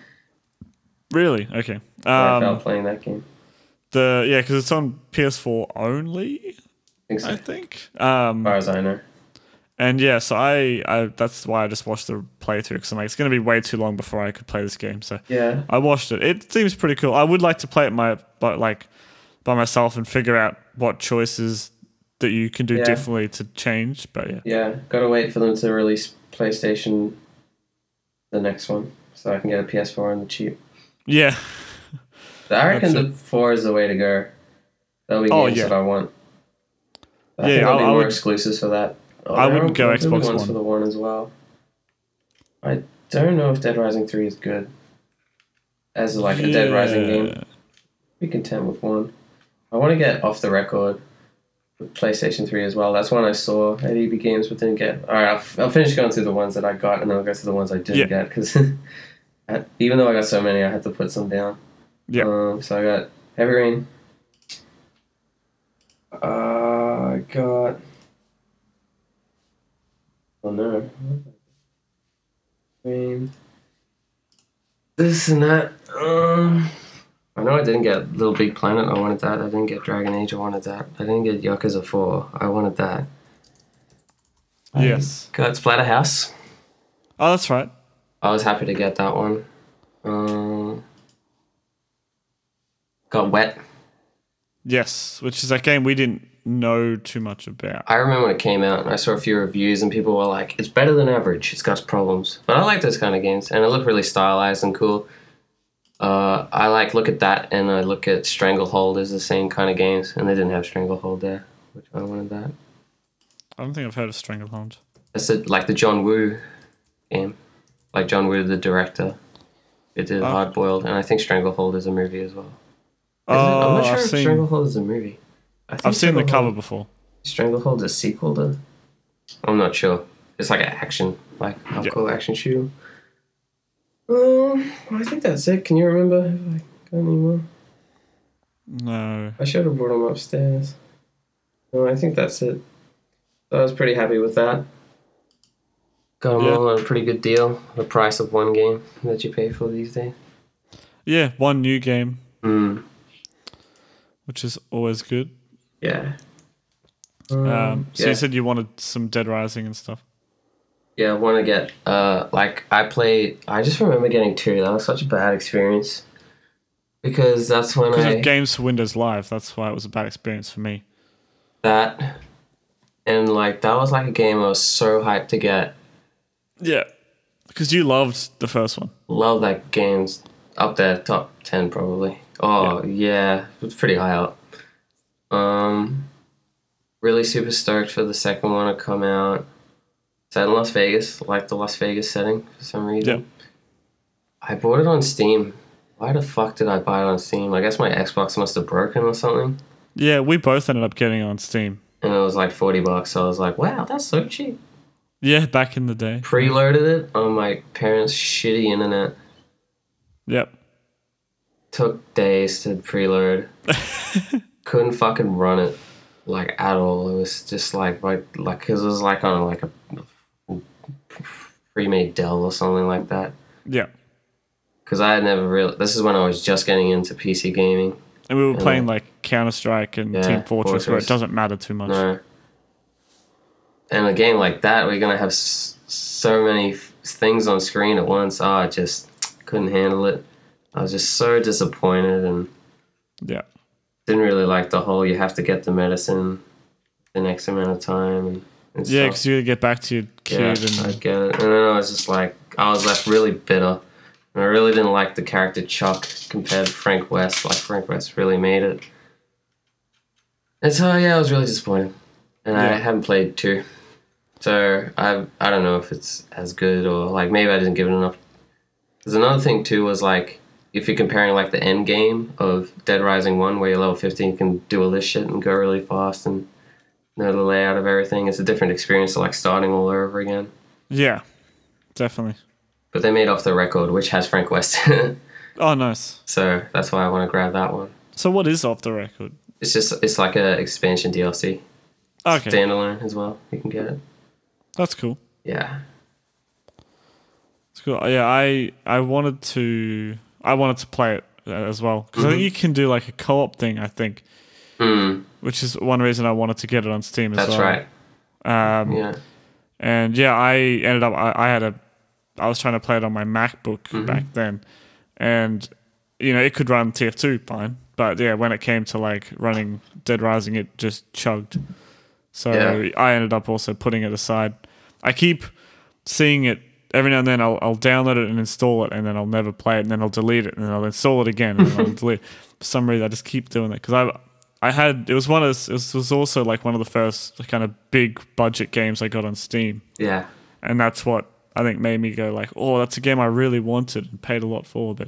Really? Okay. I felt playing that game. Because it's on PS4 only. I think. As far as I know. And yeah, so I that's why I just watched the playthrough, because I'm like, it's going to be way too long before I could play this game. So yeah, I watched it. It seems pretty cool. I would like to play it by myself and figure out what choices that you can do differently to change. But yeah, gotta wait for them to release PlayStation, the next one, so I can get a PS4 on the cheap. Yeah, I reckon the 4 is the way to go. That'll be games that I want. I think there'll be more exclusives for that. I wouldn't go Xbox One for the One as well. I don't know if Dead Rising 3 is good as like a Dead Rising game. Be content with 1. I want to get Off the Record with PlayStation 3 as well. That's one I saw at EB Games but didn't get. All right, I'll finish going through the ones that I got, and then I'll go through the ones I didn't get, because even though I got so many, I had to put some down. Yeah. So I got Heavy Rain. I got. Oh no. Rain. This and that. I know I didn't get Little Big Planet. I wanted that. I didn't get Dragon Age. I wanted that. I didn't get Yakuza 4. I wanted that. Yes. Got Splatterhouse. Oh, that's right. I was happy to get that one. Got Wet. Yes, which is a game we didn't know too much about. I remember when it came out, and I saw a few reviews, and people were like, "It's better than average. It's got problems." But I like those kind of games, and it looked really stylized and cool. I look at that, and I look at Stranglehold as the same kind of games, and they didn't have Stranglehold there, which I wanted that. I don't think I've heard of Stranglehold. It's like the John Woo game, like John Woo, the director. It did Hard Boiled, and I think Stranglehold is a movie as well. I'm not sure if Stranglehold is a movie. I've seen the cover before. Stranglehold is a sequel to. I'm not sure. It's like an action, like hardcore action shooter. I think that's it. Can you remember if I got any more? No. I should have brought them upstairs. No, I think that's it. So I was pretty happy with that. Got them all on a pretty good deal. The price of one game that you pay for these days. Yeah, one new game. Which is always good. Yeah. So you said you wanted some Dead Rising and stuff. Yeah, I want to get, I just remember getting 2. That was such a bad experience. Because that's when Because of games for Windows Live, that's why it was a bad experience for me. That, and that was like a game I was so hyped to get. Yeah. Because you loved the first one. Love that game's up there, top 10 probably. Oh, yeah, it's pretty high up. Really super stoked for the second one to come out. Set in Las Vegas, like the Las Vegas setting for some reason. Yeah. I bought it on Steam. Why the fuck did I buy it on Steam? I guess my Xbox must have broken or something. Yeah, we both ended up getting it on Steam. And it was like $40, so I was like, wow, that's so cheap. Yeah, back in the day. Preloaded it on my parents' shitty internet. Yep. Took days to preload. Couldn't fucking run it at all. It was just because it was on a pre-made Dell or something like that. Yeah. Because I had never really. This is when I was just getting into PC gaming. And we were playing Counter-Strike and Team Fortress, where it doesn't matter too much. No. And a game like that, we're going to have so many things on screen at once. I just couldn't handle it. I was just so disappointed and didn't really like the whole you have to get the medicine the next amount of time. And yeah, because you got to get back to your kid. Yeah, I get it. And then I was just I was left really bitter. And I really didn't like the character Chuck compared to Frank West. Frank West really made it. And so, I was really disappointed. And I haven't played 2. So, I don't know if it's as good or, maybe I didn't give it enough. There's another thing, too, was, if you're comparing, the end game of Dead Rising 1, where you're level 15, you can do all this shit and go really fast and know the layout of everything. It's a different experience to, starting all over again. Yeah, definitely. But they made Off the Record, which has Frank West. Oh, nice. So that's why I want to grab that one. So what is Off the Record? It's like a expansion DLC. Okay. Standalone as well. You can get it. That's cool. Yeah. It's cool. Yeah, I wanted to play it as well because I think you can do a co-op thing. I think, which is one reason I wanted to get it on Steam as well. That's right. Yeah. And I ended up I was trying to play it on my MacBook back then, and it could run TF2 fine, but when it came to running Dead Rising, it just chugged. So I ended up also putting it aside. I keep seeing it every now and then. I'll download it and install it, and then I'll never play it, and then I'll delete it, and then I'll install it again, and then I'll delete it. For some reason, I just keep doing it because it was also one of the first kind of big budget games I got on Steam. Yeah, and that's what I think made me go oh, that's a game I really wanted and paid a lot for, but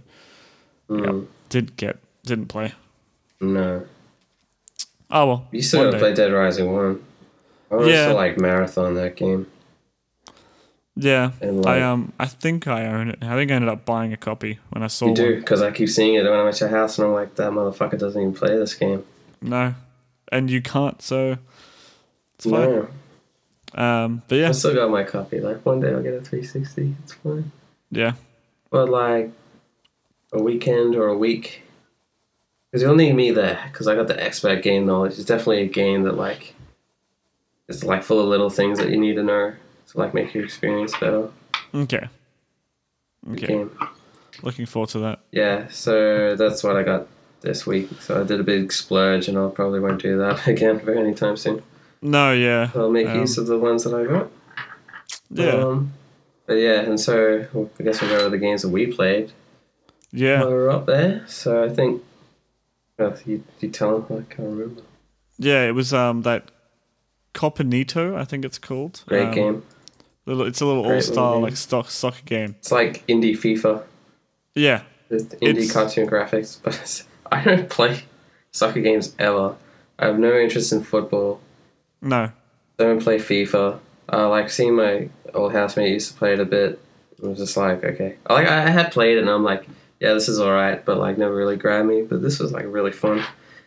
didn't play. No. Oh well. You still gotta play Dead Rising 1. I want to marathon that game. Yeah, and I think I own it. I think I ended up buying a copy when I saw it. You do, because I keep seeing it when I'm at your house, and I'm like, that motherfucker doesn't even play this game. No, and you can't, so it's fine. No. But yeah, I still got my copy. One day I'll get a 360. It's fine. Yeah. But a weekend or a week, because you'll need me there. Because I got the expert game knowledge. It's definitely a game that it's full of little things that you need to know to make your experience better. Okay. Game. Looking forward to that. Yeah. So that's what I got this week, so I did a big splurge, and I probably won't do that again for any time soon. No, yeah. I'll make use of the ones that I got. Yeah. But yeah, and so I guess we'll go over the games that we played. Yeah. While we were up there, so I think you tell them. I can't remember. Yeah, it was that Copanito, I think it's called. Great game. It's a little all-star like soccer game. It's like indie FIFA. Yeah. With indie cartoon graphics, but I don't play soccer games ever. I have no interest in football. No. Don't play FIFA. Like seeing my old housemate used to play it a bit. It was just like, okay. Like I had played it and I'm like, yeah, this is alright, but like never really grabbed me. But this was like really fun.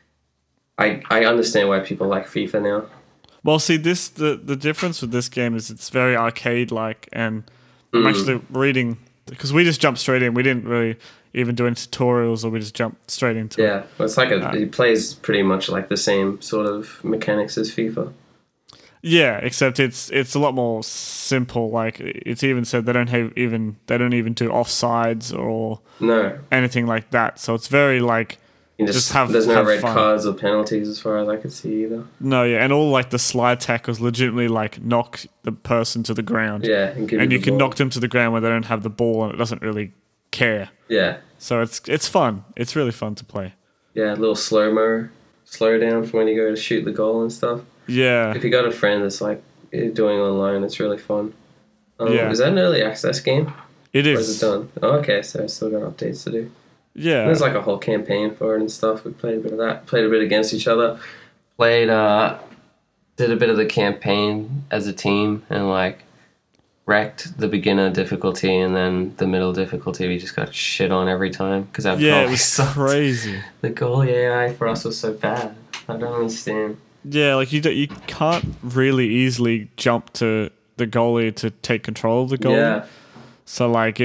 I understand why people like FIFA now. Well, see, the difference with this game is it's very arcade-like, and I'm actually reading, because we just jumped straight in. We didn't really even do any tutorials, or we just jumped straight into it. Yeah, well, it's like it plays pretty much like the same sort of mechanics as FIFA. Yeah, except it's a lot more simple. Like it's even said they don't even do offsides or anything like that. So it's very like just have there's no red fun. cards or penalties as far as I could see either. No, yeah, and all like the slide tackles legitimately like knock the person to the ground. Yeah, and you can knock them to the ground where they don't have the ball and it doesn't really care. Yeah. So it's fun. It's really fun to play. Yeah, a little slow down for when you go to shoot the goal and stuff. Yeah. If you got a friend that's like doing online, it's really fun. Yeah. Is that an early access game? It is. Or is it done? Oh, okay, so I still got updates to do. Yeah. There's like a whole campaign for it and stuff. We played a bit of that. Played a bit against each other. Did a bit of the campaign as a team and like wrecked the beginner difficulty and then the middle difficulty. We just got shit on every time because our goalie it was sucked. Crazy. The goalie AI for us was so bad. I don't understand. Yeah, like you can't really easily jump to the goalie to take control of the goalie. Yeah. So like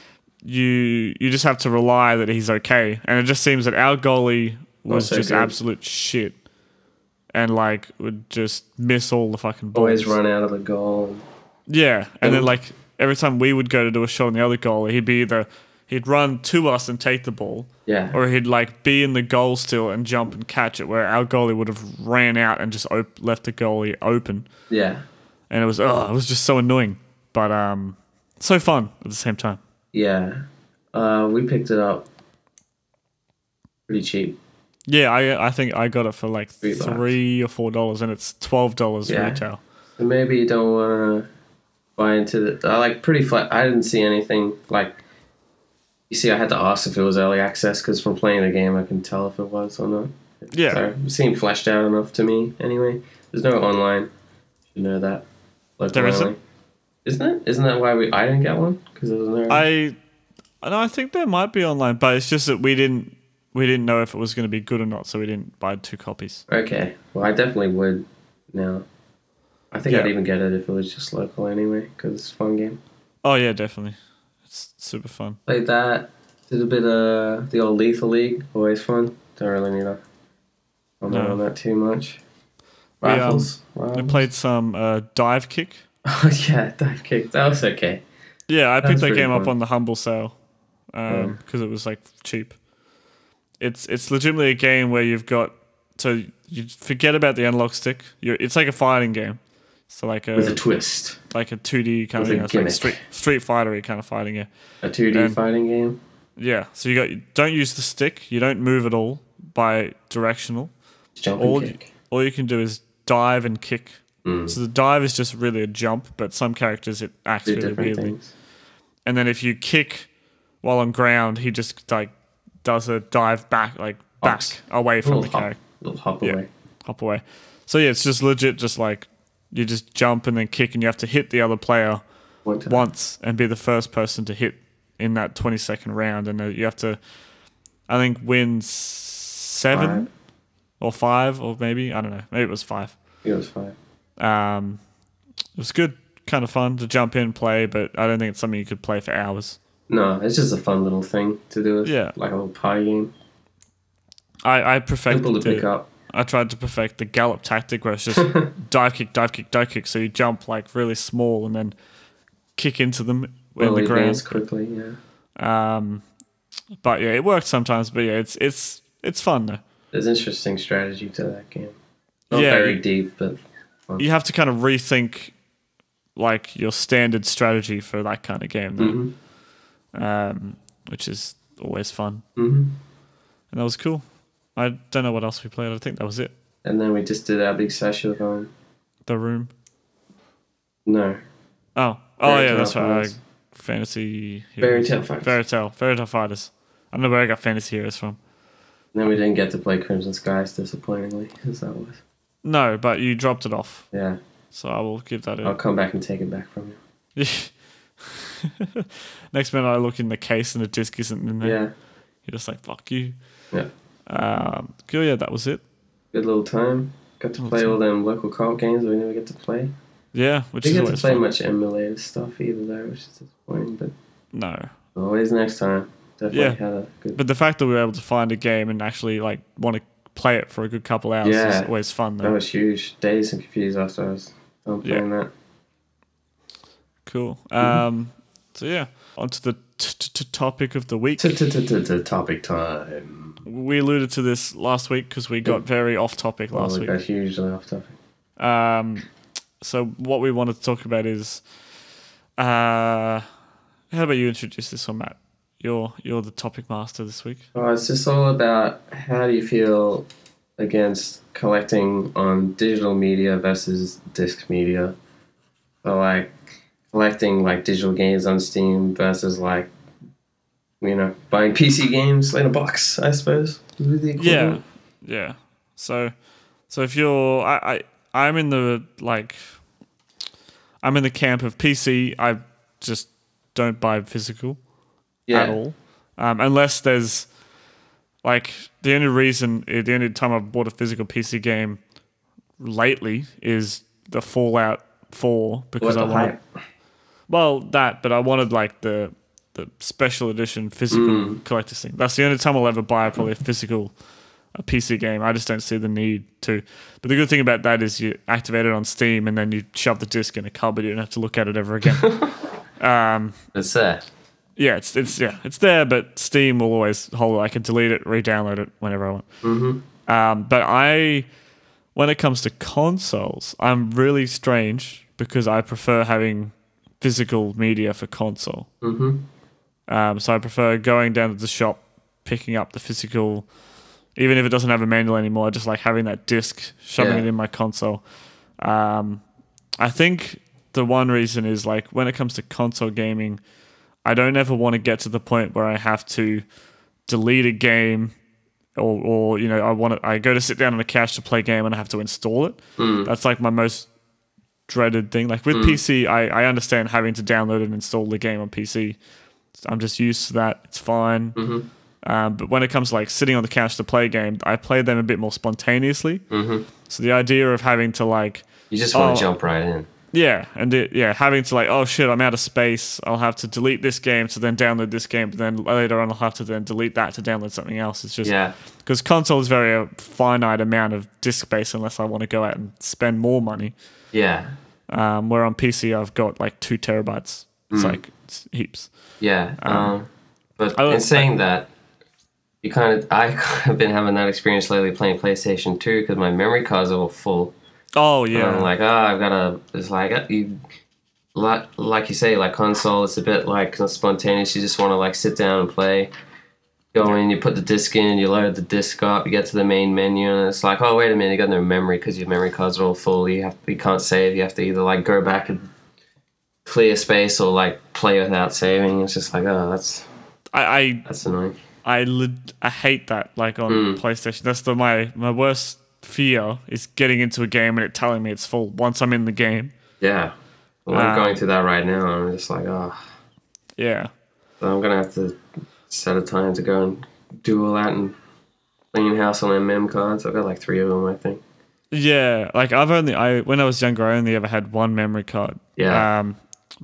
you just have to rely that he's okay. And it just seems that our goalie was just good. Absolute shit. And like would just miss all the fucking balls. Always run out of the goal. Yeah. And then like every time we would go to do a shot on the other goalie, he'd run to us and take the ball. Yeah. Or he'd like be in the goal still and jump and catch it, where our goalie would have ran out and just left the goalie open. Yeah. And it was just so annoying, but so fun at the same time. Yeah. We picked it up pretty cheap. Yeah, I think I got it for like $3 or $4, and it's $12 retail. So maybe you don't want to buy into the like pretty flat. I didn't see anything like. You see, I had to ask if it was early access because from playing the game, I can tell if it was or not. Yeah. So it seemed fleshed out enough to me anyway. There's no online. You know that. There isn't? Isn't it? Isn't that why I didn't get one? Because there was no... I think there might be online, but it's just that we didn't know if it was going to be good or not, so we didn't buy 2 copies. Okay. Well, I definitely would now. I think I'd even get it if it was just local anyway, because it's a fun game. Oh, yeah, definitely. It's super fun. Played that. Did a bit of the old Lethal League. Always fun. Don't really need to comment on that too much. Rifles. We played some Dive Kick. Oh, yeah, Dive Kick. That was okay. Yeah, I picked that game up on the Humble sale because it was like cheap. It's legitimately a game where you've got... So you forget about the analog stick. It's like a fighting game. So like with a twist, like a 2D kind of like Street Fighter-y kind of fighting. Yeah, a 2D fighting game. Yeah, so you don't use the stick. You don't move at all by directional. Jump and kick. All you can do is dive and kick. So the dive is just really a jump, but some characters it acts really weirdly. And then if you kick while on ground, he just like does a dive back, like back away from the character. Little hop away. Hop away. So yeah, it's just legit, just like. You just jump and then kick, and you have to hit the other player once and be the first person to hit in that 20-second round. And you have to, I think, win 7 or 5 or maybe, I don't know. Maybe it was 5. It was 5. It was good, kind of fun to jump in and play, but I don't think it's something you could play for hours. No, it's just a fun little thing to do. Like a little party game. I perfected Simple to pick up. I tried to perfect the gallop tactic where it's just dive kick, dive kick, dive kick. So you jump like really small and then kick into them in the ground quickly. Yeah. But yeah, it works sometimes. But yeah, it's It's fun though. There's interesting strategy to that game. Not very deep, but fun. You have to kind of rethink like your standard strategy for that kind of game, though, which is always fun. And that was cool. I don't know what else we played. I think that was it. And then we just did our big session on The Room. No. Oh yeah, that's right. Fantasy Fairy Tale Fighters. Fairy Tale Fighters. I don't know where I got Fantasy Heroes from. And then we didn't get to play Crimson Skies, disappointingly, as that was. No, but you dropped it off. Yeah. So I will give that I'll come back and take it back from you. Next minute I look in the case and the disc isn't in there. Yeah. You're just like, fuck you. Yeah. Cool, yeah, that was it. Good little time. Got to play all them local co-op games that we never get to play. Yeah, which is always fun. Didn't get to play much emulated stuff either, though, which is disappointing. But no. Always next time. Definitely had a good... But the fact that we were able to find a game and actually like want to play it for a good couple hours is always fun, though. That was huge. Dazed and confused after I was done playing that. Cool. So yeah, on to the topic of the week. Topic time. We alluded to this last week because we got very off topic last week. We got hugely off topic. So what we wanted to talk about is, how about you introduce this one, Matt? You're the topic master this week. Oh, it's just all about how do you feel against collecting on digital media versus disc media. So like collecting like digital games on Steam versus like, you know, buying PC games in a box, I suppose. Yeah. So if you're, I'm in the camp of PC. I just don't buy physical at all, unless there's like the only time I've bought a physical PC game lately is the Fallout 4 because I wanted. Well, but I wanted like the special edition physical collector's thing. That's the only time I'll ever buy probably a PC game. I just don't see the need to. But the good thing about that is you activate it on Steam and then you shove the disc in a cupboard. You don't have to look at it ever again. It's there. Yeah, it's there, but Steam will always hold it. I can delete it, re-download it whenever I want. But when it comes to consoles, I'm really strange because I prefer having physical media for console. So I prefer going down to the shop, picking up the physical, even if it doesn't have a manual anymore. I just like having that disc, shoving it in my console. I think the one reason is like when it comes to console gaming, I don't ever want to get to the point where I have to delete a game or you know, I go to sit down on a couch to play a game and I have to install it. That's like my most dreaded thing. Like with PC, I understand having to download and install the game on PC. I'm just used to that. It's fine. But when it comes to like sitting on the couch to play a game, I play them a bit more spontaneously. So the idea of having to like... You just want to jump right in. Yeah, and having to like, oh shit, I'm out of space. I'll have to delete this game to then download this game, but then later on I'll have to then delete that to download something else. It's just because console is a finite amount of disk space unless I want to go out and spend more money. Yeah. Where on PC I've got like 2 terabytes. It's like it's heaps. Yeah. But in saying that, I have been having that experience lately playing PlayStation 2 because my memory cards are all full. Oh yeah. And I'm like, I've got to. It's like like you say, like console. It's a bit like spontaneous. You just want to like sit down and play. Go in, you put the disc in, you load the disc up, you get to the main menu, and it's like, oh wait a minute, you got no memory because your memory cards are all full. You can't save. You have to either like go back and clear space or like play without saving. It's just like, oh, that's annoying. I hate that. Like on PlayStation, that's my worst fear is getting into a game and it telling me it's full once I'm in the game. Yeah. Well, I'm going through that right now. I'm just like, yeah. So I'm gonna have to set a time to go and do all that and clean house on my mem cards. I've got like 3 of them, I think. Yeah, like when I was younger, I only ever had 1 memory card. Yeah.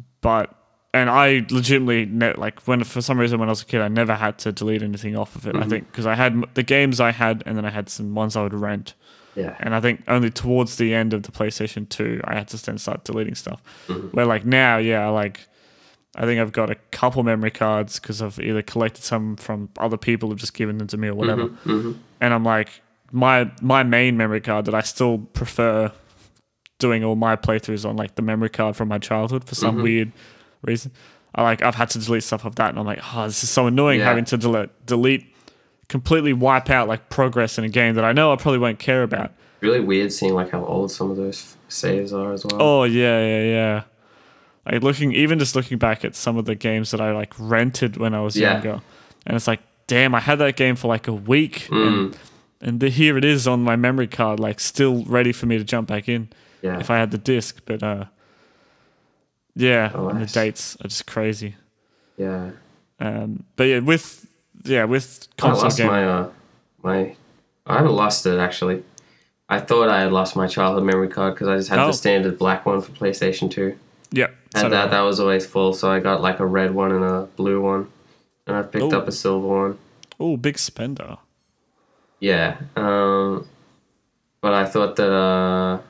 And I legitimately for some reason when I was a kid, I never had to delete anything off of it. I think because I had the games I had, and then I had some ones I would rent. Yeah. And I think only towards the end of the PlayStation 2, I had to then start deleting stuff. Where like now, I think I've got a couple memory cards because I've either collected some from other people who've just given them to me or whatever. And I'm like, my main memory card that I still prefer doing all my playthroughs on, like the memory card from my childhood for some weird reason. I've had to delete stuff of that, and I'm like, oh, this is so annoying having to delete, completely wipe out like progress in a game that I know I probably won't care about. Really weird seeing like how old some of those saves are as well. Oh yeah. Like looking back at some of the games that I like rented when I was younger, and it's like, damn, I had that game for like a week, and here it is on my memory card, like still ready for me to jump back in if I had the disc. But and the dates are just crazy. Yeah. But with console gaming, I haven't lost it actually. I thought I had lost my childhood memory card because I just had the standard black one for PlayStation 2. Yeah. And that was always full, so I got like a red one and a blue one. And I picked up a silver one. Oh, big spender. Yeah. But I thought that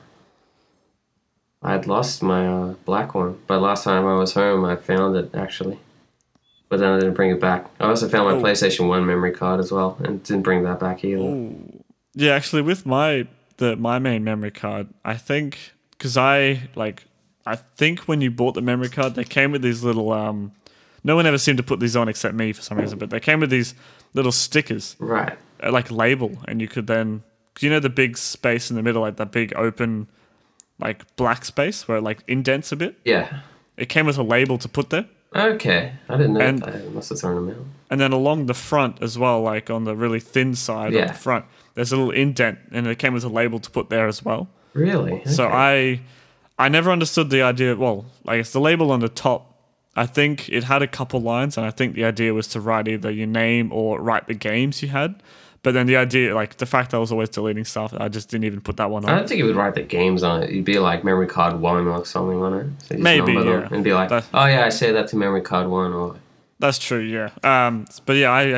I had lost my black one. But last time I was home, I found it actually. But then I didn't bring it back. I also found my PlayStation 1 memory card as well and didn't bring that back either. Ooh. Yeah, actually with my main memory card, I think, because I think when you bought the memory card, they came with these little no one ever seemed to put these on except me for some reason, but they came with these little stickers, right? Like label, and you could then, you know, the big space in the middle, like that big open, like black space where it like indents a bit. Yeah, it came with a label to put there. Okay, I didn't know that. I must have thrown them out. And then along the front as well, like on the really thin side of the front, there's a little indent, and it came with a label to put there as well. Really? Okay. So I never understood the idea. Well, like it's the label on the top. I think it had a couple lines, and I think the idea was to write either your name or write the games you had. But then the idea, like the fact that I was always deleting stuff, I just didn't even put that one on. I don't think you would write the games on it. You'd be like memory card 1 or something on it. So you maybe, and be like, oh yeah, I say that to memory card 1. Or that's true, yeah. But yeah,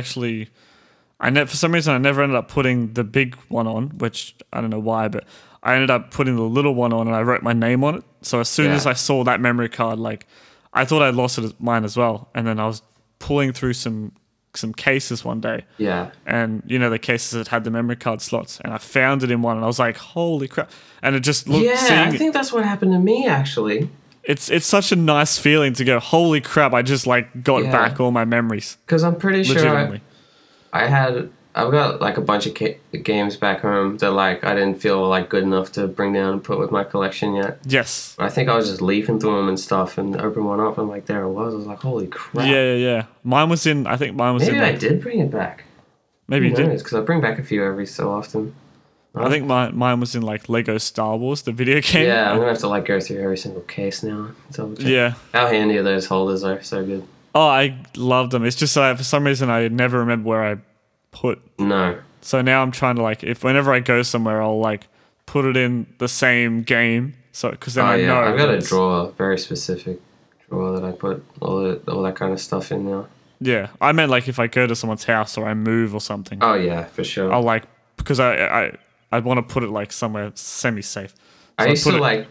for some reason I never ended up putting the big one on, which I don't know why, but I ended up putting the little one on, and I wrote my name on it. So as soon as I saw that memory card, like I thought I'd lost mine as well, and then I was pulling through some cases one day. Yeah. And you know the cases that had the memory card slots, and I found it in one, and I was like, "Holy crap!" And it just looked. Yeah, I think that's what happened to me actually. It's such a nice feeling to go, "Holy crap!" I just like got back all my memories. Because I'm pretty sure I've got like a bunch of games back home that like I didn't feel like good enough to bring down and put with my collection yet. Yes. But I think I was just leafing through them and stuff and opened one up and like there it was. I was like, holy crap. Yeah. Mine was in. Maybe I did bring it back. Maybe you did. Because I bring back a few every so often. I think mine was in like Lego Star Wars, the video game. Yeah, I'm gonna have to like go through every single case now. Yeah. How handy are those holders are so good. Oh, I love them. It's just for some reason I never remember where I put. No. So now I'm trying to like, whenever I go somewhere, I'll like put it in the same game. So because then I know. I've got a very specific drawer that I put all that kind of stuff in now. Yeah, I meant like if I go to someone's house or I move or something. Oh yeah, for sure. I'll like because I want to put it like somewhere semi-safe. So I used to like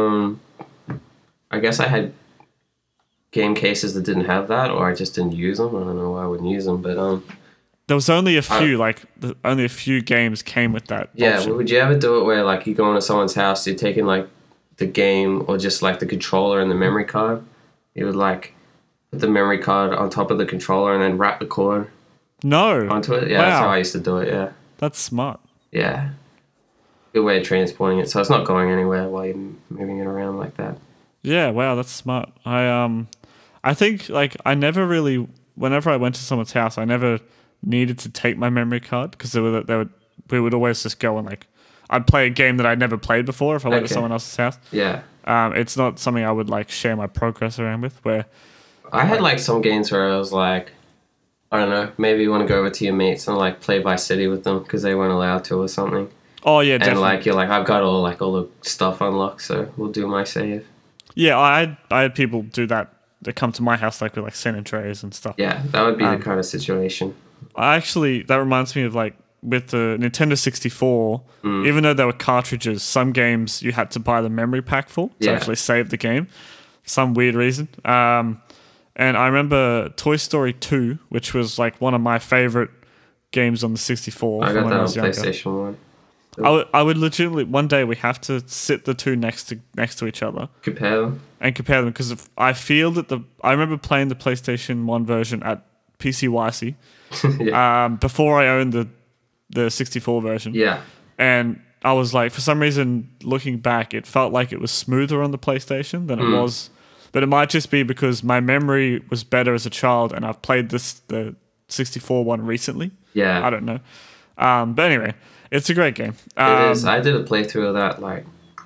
I guess I had game cases that didn't have that, or I just didn't use them. I don't know why I wouldn't use them, but there was only a few only a few games came with that. Yeah, option. would you ever do it where like you go into someone's house, you're taking like the game or just like the controller and the memory card? You would like put the memory card on top of the controller and then wrap the cord onto it. Yeah, that's how I used to do it. Yeah, that's smart. Yeah, good way of transporting it, so it's not going anywhere while you're moving it around like that. Yeah, wow, that's smart. I think like I never really, whenever I went to someone's house, I never needed to take my memory card because we would always just go and like I'd play a game that I'd never played before if I went to someone else's house. Yeah. It's not something I would like share my progress around with. Where I had like some games where I was like, I don't know, maybe you want to go over to your mates and like play Vice City with them because they weren't allowed to or something. Oh yeah, definitely. And like you're like, I've got all the stuff unlocked, so we'll do my save. Yeah, I had people do that. They come to my house like with like San Andreas and stuff. Yeah, that would be the kind of situation. That reminds me of like with the Nintendo 64, even though there were cartridges, some games you had to buy the memory pack for to actually save the game. Some weird reason. And And I remember Toy Story 2, which was like one of my favorite games on the 64. I got that on PlayStation 1. I would legitimately, one day we have to sit the two next to each other. Compare them. And compare them, because I feel that I remember playing the PlayStation 1 version at PCYC before I owned the 64 version. Yeah. And I was like, for some reason, looking back, it felt like it was smoother on the PlayStation than it was. But it might just be because my memory was better as a child, and I've played the 64 one recently. Yeah. I don't know. But anyway, it's a great game. It is. I did a playthrough of that like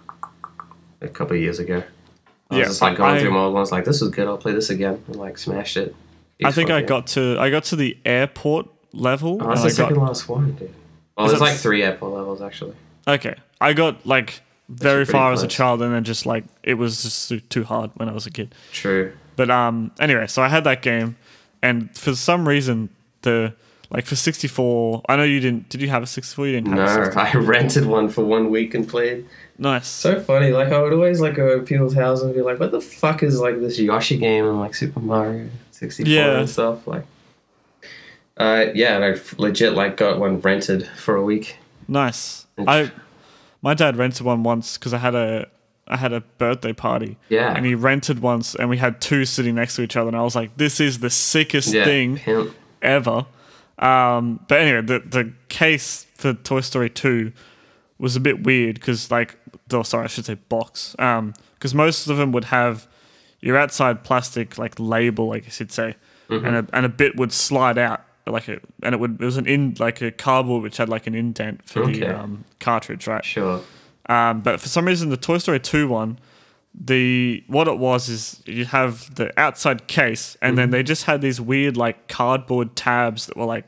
a couple of years ago. I was just like going through my old ones, like, this was good, I'll play this again, and like smashed it. I think I got to the airport level. Oh, that's the second last one, dude. Oh, there's like 3 airport levels actually. Okay. I got like very far as a child, and then just like it was just too hard when I was a kid. True. But anyway, so I had that game, and for some reason for 64, I know you didn't. Did you have a 64? You didn't have a 64. No, I rented one for 1 week and played. Nice. So funny. Like, I would always like go to people's houses and be like, what the fuck is like this Yoshi game and like Super Mario 64 and stuff? Like, and I legit like got one rented for a week. Nice. My dad rented one once because I had a birthday party. Yeah. And he rented once, and we had 2 sitting next to each other, and I was like, this is the sickest thing ever. But anyway, the case for Toy Story 2 was a bit weird because I should say box. Because most of them would have your outside plastic like label, I guess you'd say, and a bit would slide out it was a cardboard which had like an indent for the cartridge, right? Sure. But for some reason, the Toy Story 2 one, what it was is you have the outside case, and then they just had these weird like cardboard tabs that were like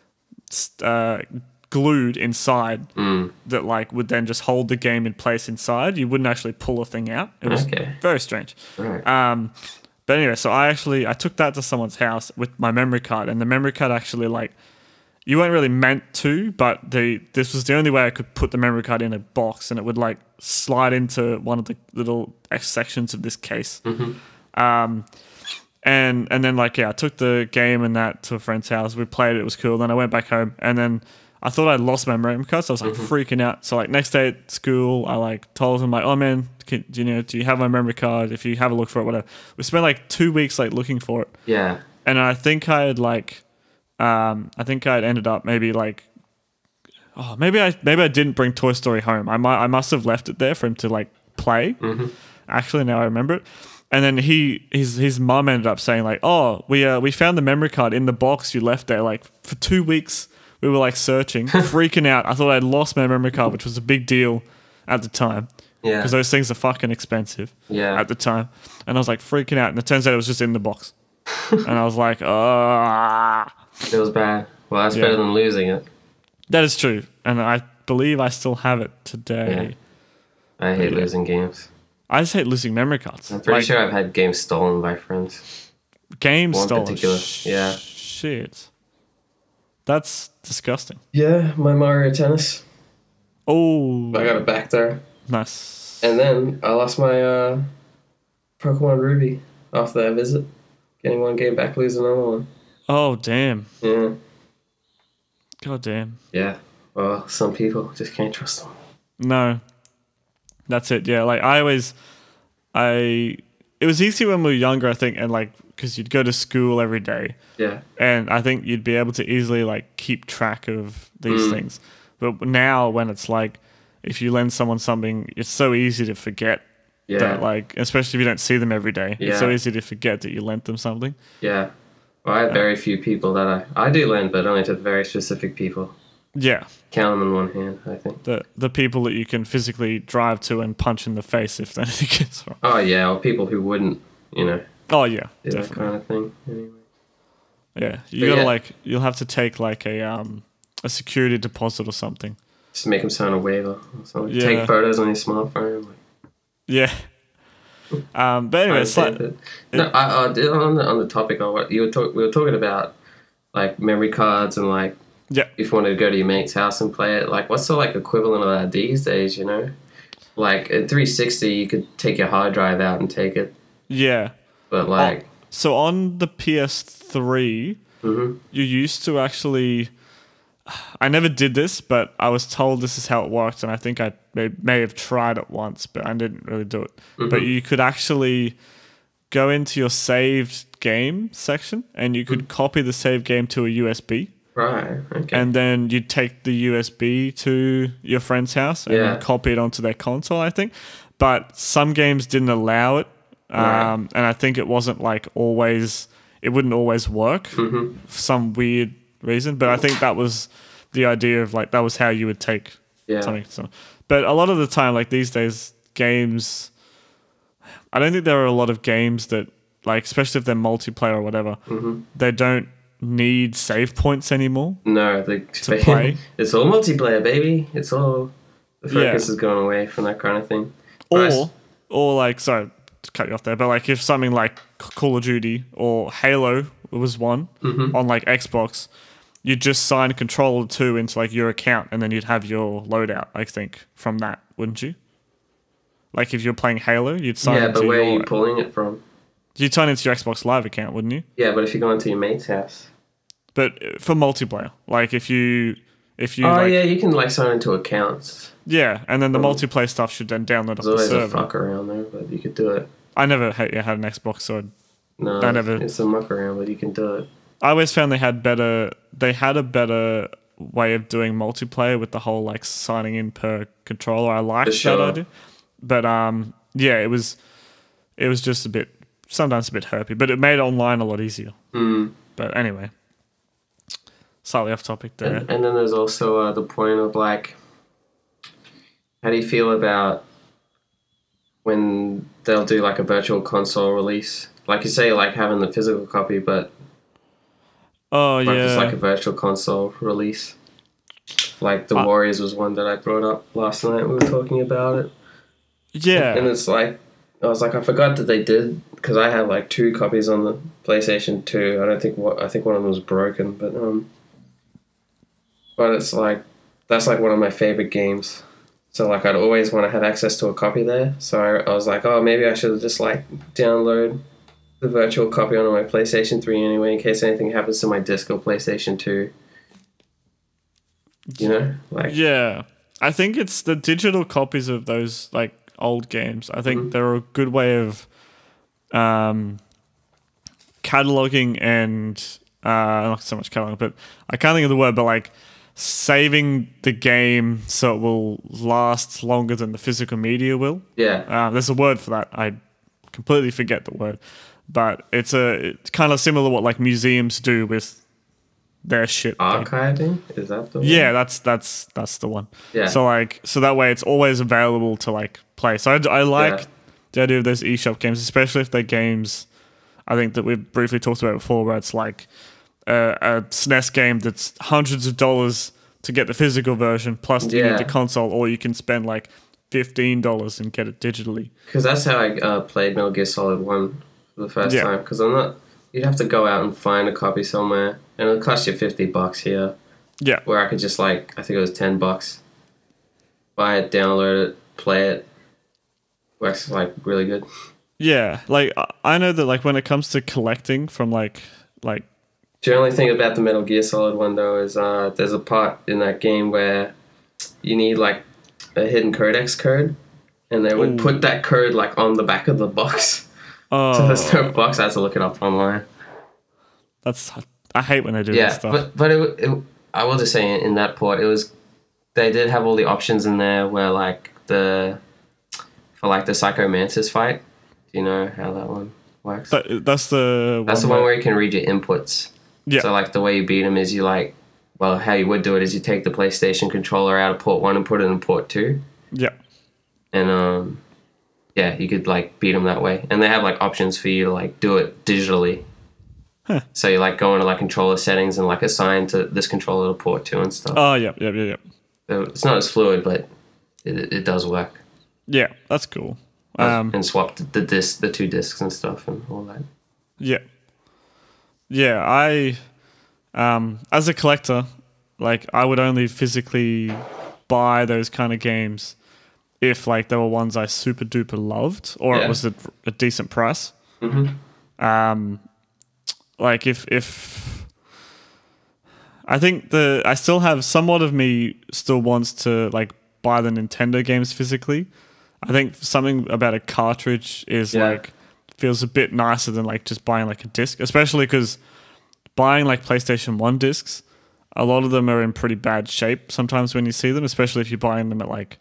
glued inside that like would then just hold the game in place inside. You wouldn't actually pull a thing out. It was very strange. Right. But anyway, so I took that to someone's house with my memory card, and the memory card actually like, you weren't really meant to, but this was the only way I could put the memory card in a box, and it would like slide into one of the little sections of this case. And then like, I took the game and that to a friend's house. We played it. It was cool. Then I went back home, and then I thought I'd lost my memory card, so I was like freaking out. So like next day at school, I like told him like, oh man, do you have my memory card? If you have a look for it, whatever. We spent like 2 weeks like looking for it. Yeah. And I think I had like, I'd ended up maybe like, maybe I didn't bring Toy Story home. I must have left it there for him to like play. Actually, now I remember it. And then his mum ended up saying like, oh, we found the memory card in the box you left there. Like for 2 weeks we were like searching, freaking out. I thought I'd lost my memory card, which was a big deal at the time. Yeah. Because those things are fucking expensive. Yeah. At the time, and I was like freaking out, and it turns out it was just in the box. And I was like, it was bad. Well, that's better than losing it. That is true, and I believe I still have it today. Yeah. I hate losing games. I just hate losing memory cards. I'm pretty sure I've had games stolen by friends. Games stolen? Particular. Yeah. Shit. That's disgusting. Yeah, my Mario Tennis. Oh. I got it back there. Nice. And then I lost my Pokemon Ruby after that visit. Getting one game back, losing another one. Oh, damn. Yeah. God damn. Yeah. Well, some people just can't trust them. No. That's it. Yeah, like it was easy when we were younger, I think, and like because you'd go to school every day. Yeah. And I think you'd be able to easily like keep track of these things. But now when it's like, if you lend someone something, it's so easy to forget. Yeah. That, like, especially if you don't see them every day. Yeah. It's so easy to forget that you lent them something. Yeah. Well, I have very few people that I do lend, but only to very specific people. Yeah. Count them in one hand, I think. The people that you can physically drive to and punch in the face if anything gets wrong. Oh, yeah, or people who wouldn't, Oh, yeah, do that kind of thing. Anyway. Yeah, you'll have to take like a security deposit or something. Just make them sign a waiver or something. Yeah. Take photos on your smartphone. Yeah. But anyway, it's like... on the topic of what we were talking about, like memory cards and like, if you wanted to go to your mate's house and play it, like what's the like equivalent of that these days, Like at 360, you could take your hard drive out and take it. Yeah. But like... So on the PS3, you used to actually. I never did this, but I was told this is how it worked, and I think I may have tried it once, but I didn't really do it. But you could actually go into your saved game section, and you could copy the saved game to a USB. Right. Okay. And then you'd take the USB to your friend's house and then copy it onto their console, I think. But some games didn't allow it, and I think it wasn't like always. It wouldn't always work for some weird reason, but I think that was the idea of like that was how you would take something. So, but a lot of the time, like these days, games. I don't think there are a lot of games that, like, especially if they're multiplayer or whatever, they don't need save points anymore. No, to play. It's all multiplayer, baby. It's all the focus is going away from that kind of thing. Or like, sorry to cut you off there, but like if something like Call of Duty or Halo was one on like Xbox, you'd just sign Controller 2 into like your account, and then you'd have your loadout, I think, from that, wouldn't you? Like if you're playing Halo, you'd sign into but where are you pulling it from? You'd sign into your Xbox Live account, wouldn't you? Yeah, but if you go into your mate's house. But for multiplayer, like if you you can like sign into accounts. Yeah, and then the multiplayer stuff should then download off the server. There's always a fuck around there, but you could do it. I never had an Xbox, so it's a muck around, but you can do it. I always found they had a better way of doing multiplayer with the whole like signing in per controller. I liked that idea, but it was just sometimes a bit herpy, but it made online a lot easier. But anyway, slightly off topic there. And then there's also the point of like, how do you feel about when they'll do like a virtual console release? Like you say, like having the physical copy, but it's like a virtual console release. Like the Warriors was one that I brought up last night. We were talking about it. Yeah, and it's like I was like, I forgot that they did, because I have like 2 copies on the PlayStation 2. I think one of them was broken, but it's like that's like one of my favorite games. So like I'd always want to have access to a copy there. So I was like, oh, maybe I should just like download the virtual copy onto my PlayStation 3 anyway, in case anything happens to my disc or PlayStation 2. You know, like I think it's the digital copies of those like old games. I think they're a good way of cataloging and not so much cataloging, but I can't think of the word, but like saving the game so it will last longer than the physical media will. There's a word for that. I completely forget the word, but it's kind of similar to what like museums do with their shit. Archiving? Is that the one? Yeah, that's the one. Yeah. So that way it's always available to like play. So I like the idea of those eShop games, especially if they're games I think that we've briefly talked about before, where it's like a SNES game that's hundreds of dollars to get the physical version, plus you need the console, or you can spend like $15 and get it digitally. Because that's how I played Metal Gear Solid 1 for the first time. Because you'd have to go out and find a copy somewhere, and it'll cost you $50 here. Yeah. Where I could just like, I think it was $10, buy it, download it, play it. Works like really good. Yeah, like I know that like when it comes to collecting from like. The only thing about the Metal Gear Solid one though is there's a part in that game where you need like a hidden codex code, and they would put that code like on the back of the box. Oh. So there's no box. I had to look it up online. I hate when they do that stuff. But I will just say in that port they did have all the options in there where like for the Psycho Mantis fight. Do you know how that one works? That's the one where you can read your inputs. Yeah. So like the way you beat him is how you would do it is you take the PlayStation controller out of port 1 and put it in port 2. Yeah. And you could like beat him that way. And they have like options for you to like do it digitally. Huh. So you like go into like controller settings and like assign to this controller to port 2 and stuff. Oh yeah. So it's not as fluid, but it does work. Yeah, that's cool. And swap the 2 discs and stuff and all that. Yeah. Yeah, I as a collector, like I would only physically buy those kind of games if like they were ones I super duper loved, or it was a decent price. Like if I think I still have somewhat of me still wants to like buy the Nintendo games physically. I think something about a cartridge is like feels a bit nicer than like just buying like a disc, especially because buying like PlayStation 1 discs, a lot of them are in pretty bad shape sometimes when you see them, especially if you're buying them at like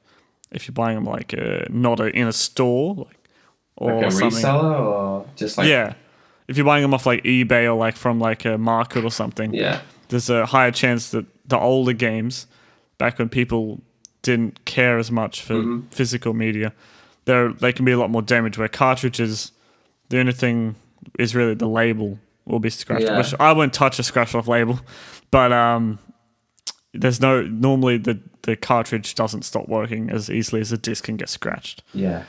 not in a store, or like a something. reseller, or just like if you're buying them off like eBay or like from like a market or something, there's a higher chance that the older games, back when people didn't care as much for physical media, they can be a lot more damaged. Where cartridges, the only thing is really the label will be scratched, which I won't touch a scratched off label, but there's normally the cartridge doesn't stop working as easily as the disc can get scratched.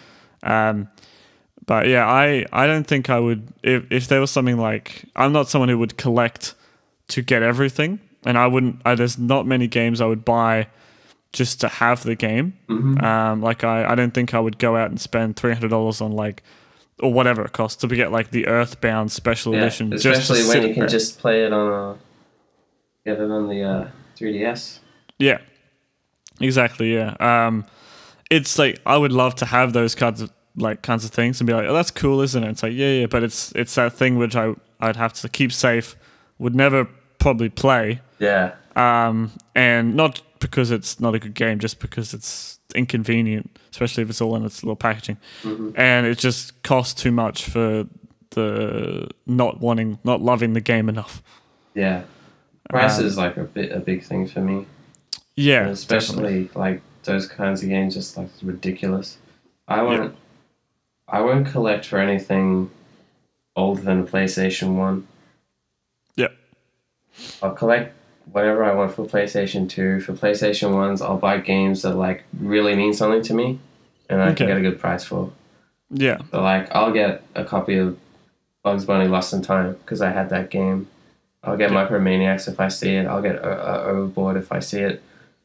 But yeah, I don't think I would, if there was something like, I'm not someone who would collect to get everything, and there's not many games I would buy just to have the game. Like I don't think I would go out and spend $300 on like, or whatever it costs to get like the Earthbound special edition. Especially when you can just play it get it on the 3DS. Yeah, exactly. Yeah. It's like I would love to have those kinds of things and be like, oh, that's cool, isn't it? It's like yeah, but it's that thing which I'd have to keep safe, would never probably play. Yeah. And not because it's not a good game, just because it's inconvenient, especially if it's all in its little packaging, and it just costs too much for the not loving the game enough. Yeah, price is like a big thing for me. Yeah, and especially like those kinds of games, just like ridiculous. I won't collect for anything older than a PlayStation 1. Yeah, I'll collect whatever I want for PlayStation 2. For PlayStation 1s, I'll buy games that like really mean something to me and I can get a good price for. Yeah. So like I'll get a copy of Bugs Bunny Lost in Time because I had that game. I'll get Micromaniacs if I see it. I'll get Overboard if I see it.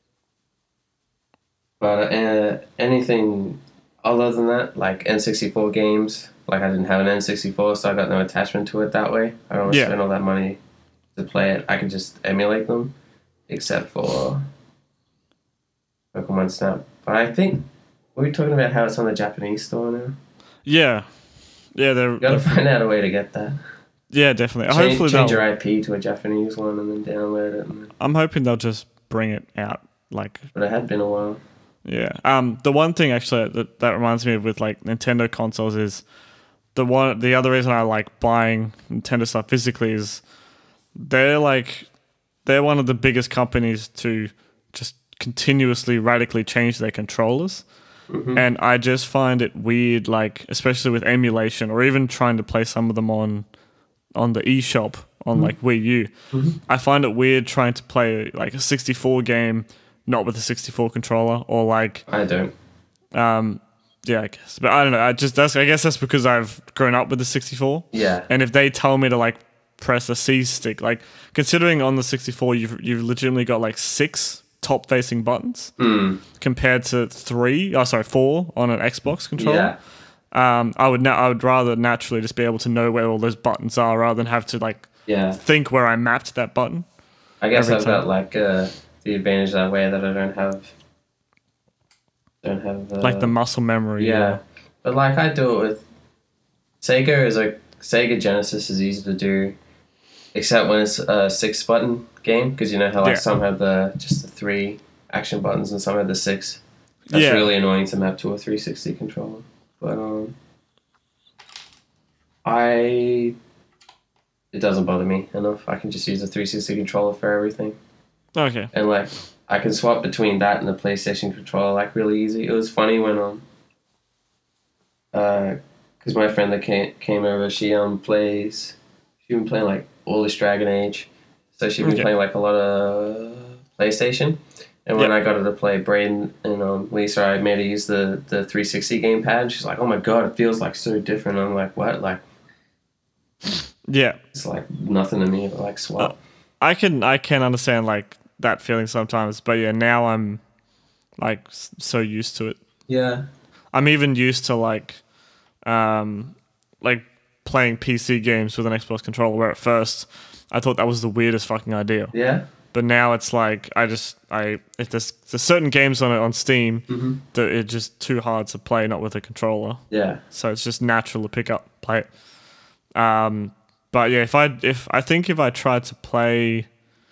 But anything other than that, like N64 games, like I didn't have an N64, so I got no attachment to it that way. I don't want to spend all that money to play it. I can just emulate them, except for Pokemon Snap. But I think we're talking about how it's on the Japanese store now. Yeah, they're gotta find out a way to get that. Yeah, definitely. Hopefully change your IP to a Japanese one and then download it. I'm hoping they'll just bring it out like. But it had been a while. Yeah. The one thing actually that reminds me of with like Nintendo consoles is the other reason I like buying Nintendo stuff physically is they're one of the biggest companies to just continuously radically change their controllers. And I just find it weird, like especially with emulation or even trying to play some of them on the eShop on like Wii U. I find it weird trying to play like a 64 game not with a 64 controller, or like I don't. Yeah, I guess, but I don't know. I guess that's because I've grown up with the 64. Yeah. And if they tell me to like press a C stick, like considering on the 64 you've legitimately got like 6 top facing buttons compared to 4 on an Xbox controller. Yeah. I would rather naturally just be able to know where all those buttons are rather than have to like think where I mapped that button. I guess I've got like the advantage that way that I don't have like the muscle memory. Yeah. But like I do it with Sega Genesis is easy to do, except when it's a 6-button game, because you know how like some have just the 3 action buttons and some have the 6. That's really annoying to map to a 360 controller. But it doesn't bother me enough. I can just use a 360 controller for everything. Okay. And like I can swap between that and the PlayStation controller like really easy. It was funny when because my friend that came over, she's been playing like all this Dragon Age, so she's been playing like a lot of PlayStation. And when I got her to play Braden and Lisa, I made her use the 360 gamepad. She's like, "Oh my god, it feels like so different." I'm like, "What?" Like, it's like nothing to me to like swap. I can understand like that feeling sometimes, but yeah, now I'm like so used to it. Yeah, I'm even used to like playing PC games with an Xbox controller, where at first I thought that was the weirdest fucking idea. Yeah. But now it's like if there's certain games on Steam that it's just too hard to play not with a controller. Yeah. So it's just natural to pick up, play it. But yeah, if I tried to play,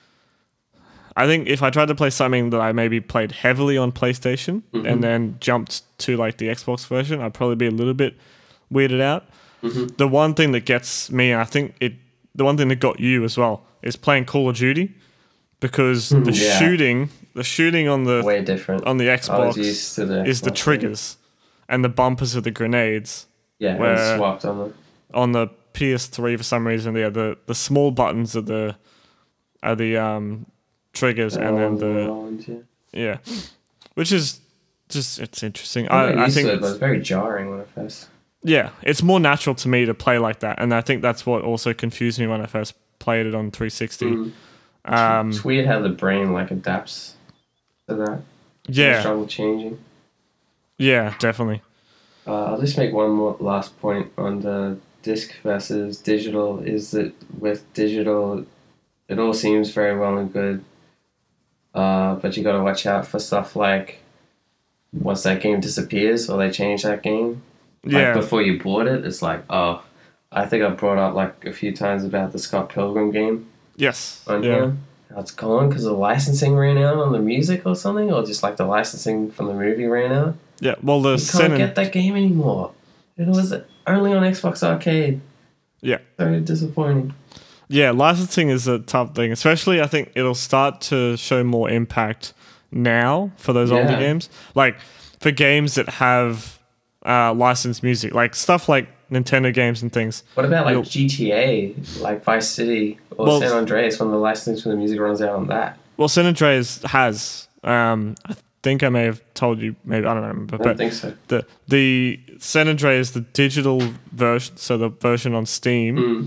if I tried to play something that I maybe played heavily on PlayStation and then jumped to like the Xbox version, I'd probably be a little bit weirded out. The one thing that gets me, and I think the one thing that got you as well, is playing Call of Duty, because the shooting on the way different on the Xbox is the triggers and the bumpers of the grenades. Yeah, where swapped on the PS3 for some reason, the small buttons are the triggers, and then which is just, it's interesting. I think it was very jarring when I first. Yeah, it's more natural to me to play like that, and I think that's what also confused me when I first played it on 360. It's weird how the brain like adapts to that. Yeah, trouble changing. Yeah, definitely. I'll just make one more last point on the disc versus digital. Is that with digital, it all seems very well and good, but you got to watch out for stuff like once that game disappears or they change that game. Like before you bought it, it's like, oh, I think I brought up like a few times about the Scott Pilgrim game. Yes. How it's gone because the licensing ran out on the music or something, or just like the licensing from the movie ran out. Yeah, well, you can't get that game anymore. It was only on Xbox Arcade. Yeah. Very disappointing. Yeah, licensing is a tough thing, especially I think it'll start to show more impact now for those older games. Like for games that have licensed music, like stuff like Nintendo games and things. What about like GTA, like Vice City or San Andreas, when the licensing for the music runs out on that? Well, San Andreas has. I think I may have told you, maybe, I don't remember. I don't think so. The San Andreas, the digital version, so the version on Steam,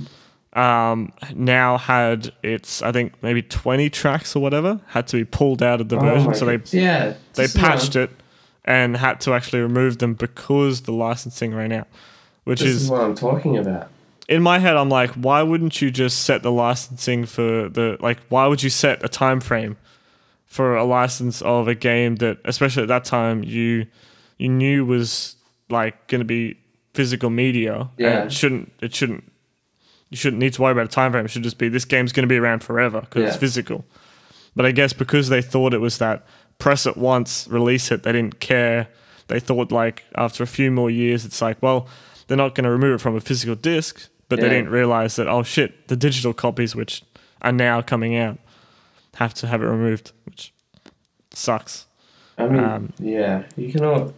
now had its, I think, maybe 20 tracks or whatever, had to be pulled out of the version. So they patched it and had to actually remove them because the licensing ran out. This is what I'm talking about. In my head, I'm like, why wouldn't you just set the licensing for why would you set a time frame for a license of a game that, especially at that time, you knew was like going to be physical media? Yeah. And you shouldn't need to worry about a time frame. It should just be, this game's going to be around forever because it's physical. But I guess because they thought it was that press it once, release it, they didn't care. They thought like after a few more years, it's like, well, they're not going to remove it from a physical disc, but they didn't realize that, oh shit, the digital copies, which are now coming out, have to have it removed, which sucks. I mean, you can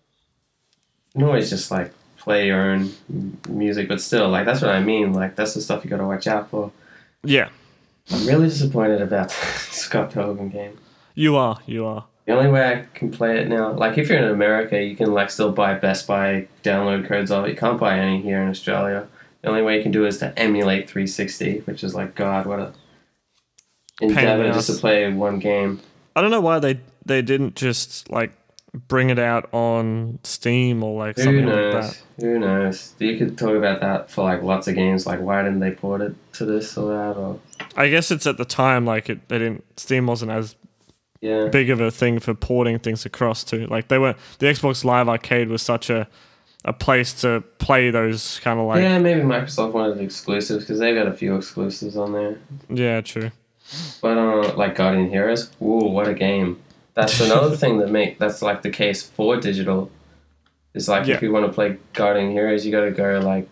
always just like play your own music, but still, like, that's what I mean. Like, that's the stuff you got to watch out for. Yeah. I'm really disappointed about the Scott Pilgrim game. You are. The only way I can play it now, like if you're in America, you can like still buy Best Buy download codes of it. You can't buy any here in Australia. The only way you can do is to emulate 360, which is like, God, what a endeavor just to play one game. I don't know why they didn't just like bring it out on Steam or like something like that. Who knows? You could talk about that for like lots of games. Like, why didn't they port it to this or that? Or I guess it's at the time like Steam wasn't as big of a thing for porting things across to. Like the Xbox Live Arcade was such a place to play those kind of like... Yeah, maybe Microsoft wanted exclusives because they've got a few exclusives on there. Yeah, true. But like Guardian Heroes, ooh, what a game. That's another thing that's like the case for digital. It's like if you want to play Guardian Heroes, you got to go like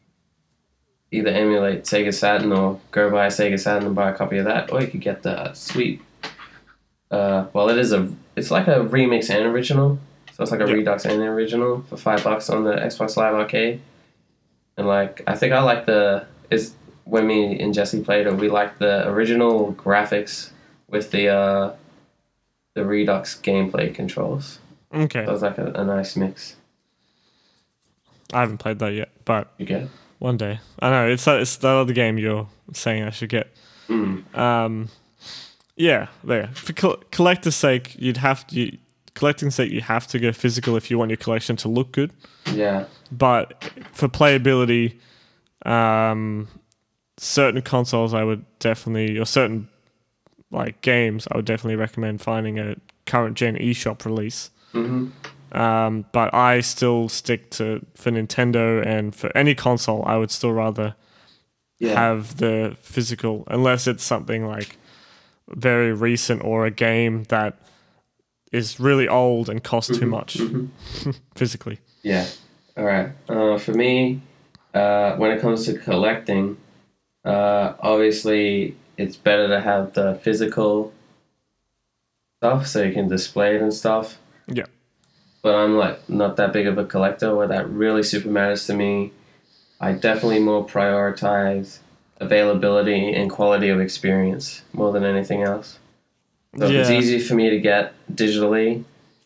either emulate Sega Saturn or go buy a Sega Saturn and buy a copy of that, or you could get the sweet... it's like a remix and original, so it's like a Redux and original for $5 on the Xbox Live Arcade. And like, I think I like when me and Jesse played it, we liked the original graphics with the Redux gameplay controls. Okay, so it was like a nice mix. I haven't played that yet, but you get it one day. I know it's that other game you're saying I should get. Yeah, there. For collector's sake, you have to go physical if you want your collection to look good. Yeah. But for playability, Certain consoles I would definitely, or certain like games, I would definitely recommend finding a current gen eShop release. But I still stick to, for Nintendo and for any console, I would still rather have the physical, unless it's something like very recent or a game that is really old and costs too much physically. Yeah. All right. For me, when it comes to collecting, obviously it's better to have the physical stuff so you can display it and stuff. Yeah. But I'm like not that big of a collector where that really super matters to me. I definitely more prioritize availability and quality of experience more than anything else. So if it's easy for me to get digitally,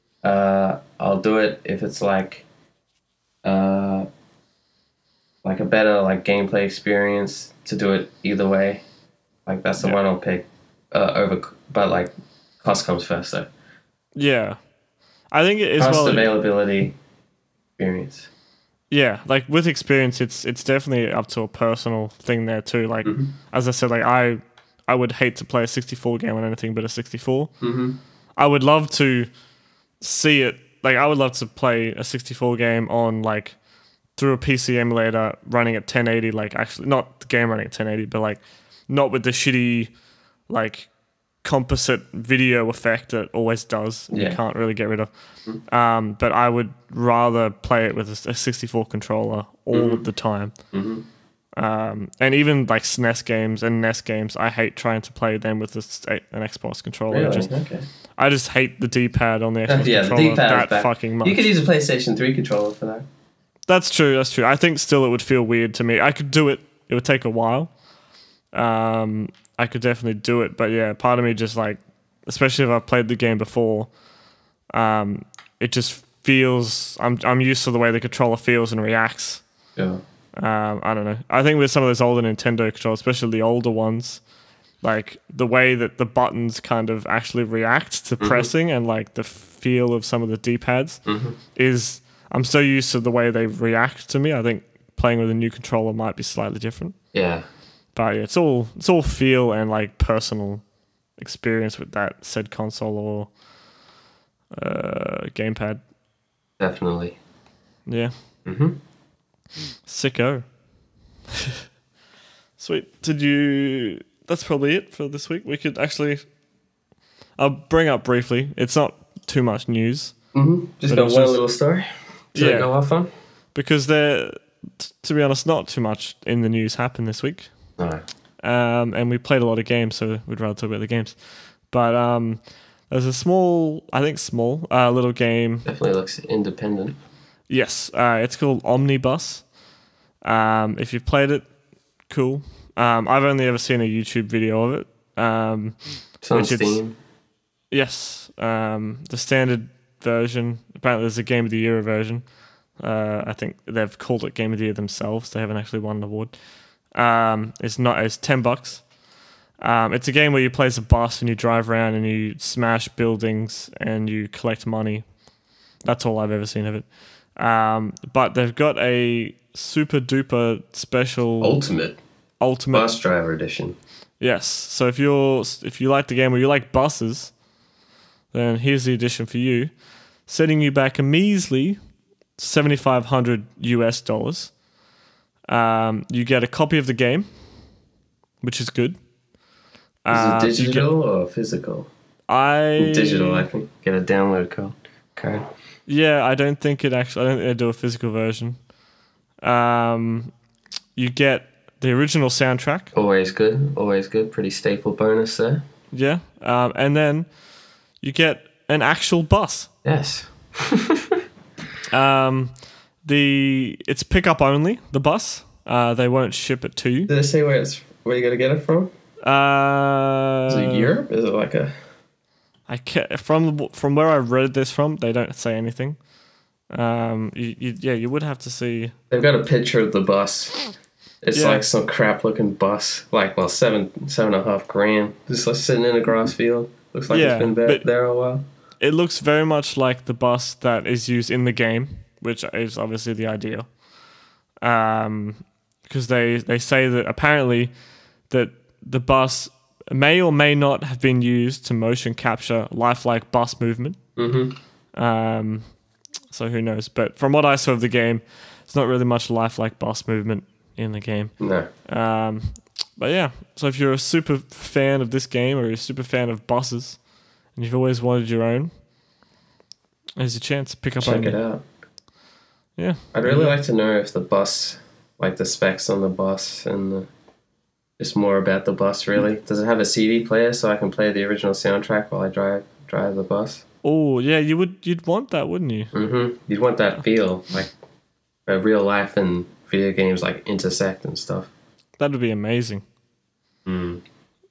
I'll do it. If it's like a better like gameplay experience, to do it either way. Like that's the one I'll pick over. But like cost comes first, though. Yeah, I think it is cost, availability, experience. Yeah, like with experience, it's definitely up to a personal thing there too. Like as I said, like I would hate to play a 64 game on anything but a 64. I would love to see it. Like I would love to play a 64 game on like through a PC emulator running at 1080. Like actually, not the game running at 1080, but like not with the shitty like composite video effect that always does. You can't really get rid of. But I would rather play it with a 64 controller all of the time. And even like SNES games and NES games, I hate trying to play them with an Xbox controller. Really? I just hate the D-pad on the Xbox controller that fucking much. You could use a PlayStation 3 controller for that. That's true. I think still it would feel weird to me. I could do it. It would take a while. I could definitely do it, but yeah, part of me just like, especially if I've played the game before, it just feels I'm used to the way the controller feels and reacts. Yeah. I don't know. I think with some of those older Nintendo controllers, especially the older ones, like the way that the buttons kind of actually react to pressing and like the feel of some of the D-pads is, I'm so used to the way they react to me. I think playing with a new controller might be slightly different. Yeah. But yeah, it's all feel and like personal experience with that said console or gamepad. Definitely. Yeah. Sicko. Sweet. That's probably it for this week. We could actually, I'll bring up briefly. It's not too much news. Just got one little story to go off on. Because to be honest, not too much in the news happened this week. No. And we played a lot of games, so we'd rather talk about the games. But there's a small little game. Definitely looks independent. Yes, it's called Omnibus. If you've played it, cool. I've only ever seen a YouTube video of it. It's on Steam. Yes, the standard version. Apparently, there's a Game of the Year version. I think they've called it Game of the Year themselves. They haven't actually won an award. It's $10. It's a game where you play as a bus and you drive around and you smash buildings and you collect money. That's all I've ever seen of it. But they've got a super duper special ultimate bus driver edition. Yes. So if you like the game or you like buses, then here's the edition for you, setting you back a measly $7,500 US. You get a copy of the game, which is good. Is it digital or physical? Digital, I think. Get a download card. Yeah, I don't think they do a physical version. You get the original soundtrack. Always good. Pretty staple bonus there. Yeah, and then you get an actual bus. Yes. It's pickup only, the bus. They won't ship it to you. Did it say where you gotta get it from? Is it Europe? Is it like a... From where I read this from, they don't say anything. You would have to see. They've got a picture of the bus. It's like some crap looking bus. Like, well, $7,500. Just like sitting in a grass field. Looks like it's been there a while. It looks very much like the bus that is used in the game, which is obviously the idea. Because because they say that apparently that the bus may or may not have been used to motion capture lifelike bus movement. So who knows? But from what I saw of the game, it's not really much lifelike bus movement in the game. No. But yeah, so if you're a super fan of this game or you're a super fan of buses and you've always wanted your own, there's your chance to pick up. Check it out. Yeah. I'd really like to know if the bus, like the specs on the bus and just more about the bus really. Does it have a CD player so I can play the original soundtrack while I drive the bus? Oh, yeah, you'd want that, wouldn't you? Mm-hmm. You'd want that feel, like real life and video games like intersect and stuff. That would be amazing. Who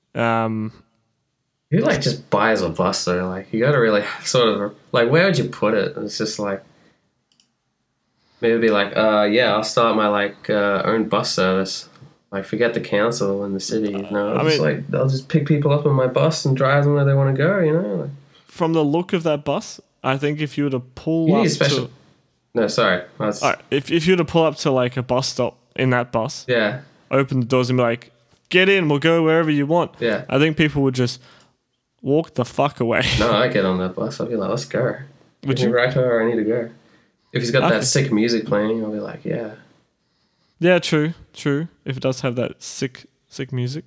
like just buys a bus though? Like you got to really sort of like where would you put it? It's just like maybe be like yeah, I'll start my like own bus service. Like forget the council and the city. You know, I'll just pick people up on my bus and drive them where they want to go. You know, like, from the look of that bus, I think if you were to pull up to... No, sorry. If you were to pull up to like a bus stop in that bus, yeah, open the doors and be like, get in, we'll go wherever you want. Yeah. I think people would just walk the fuck away. No, I get on that bus. I'll be like, let's go. Would you? Right to where I need to go. If he's got that sick music playing, I'll be like, yeah. Yeah, true. If it does have that sick music.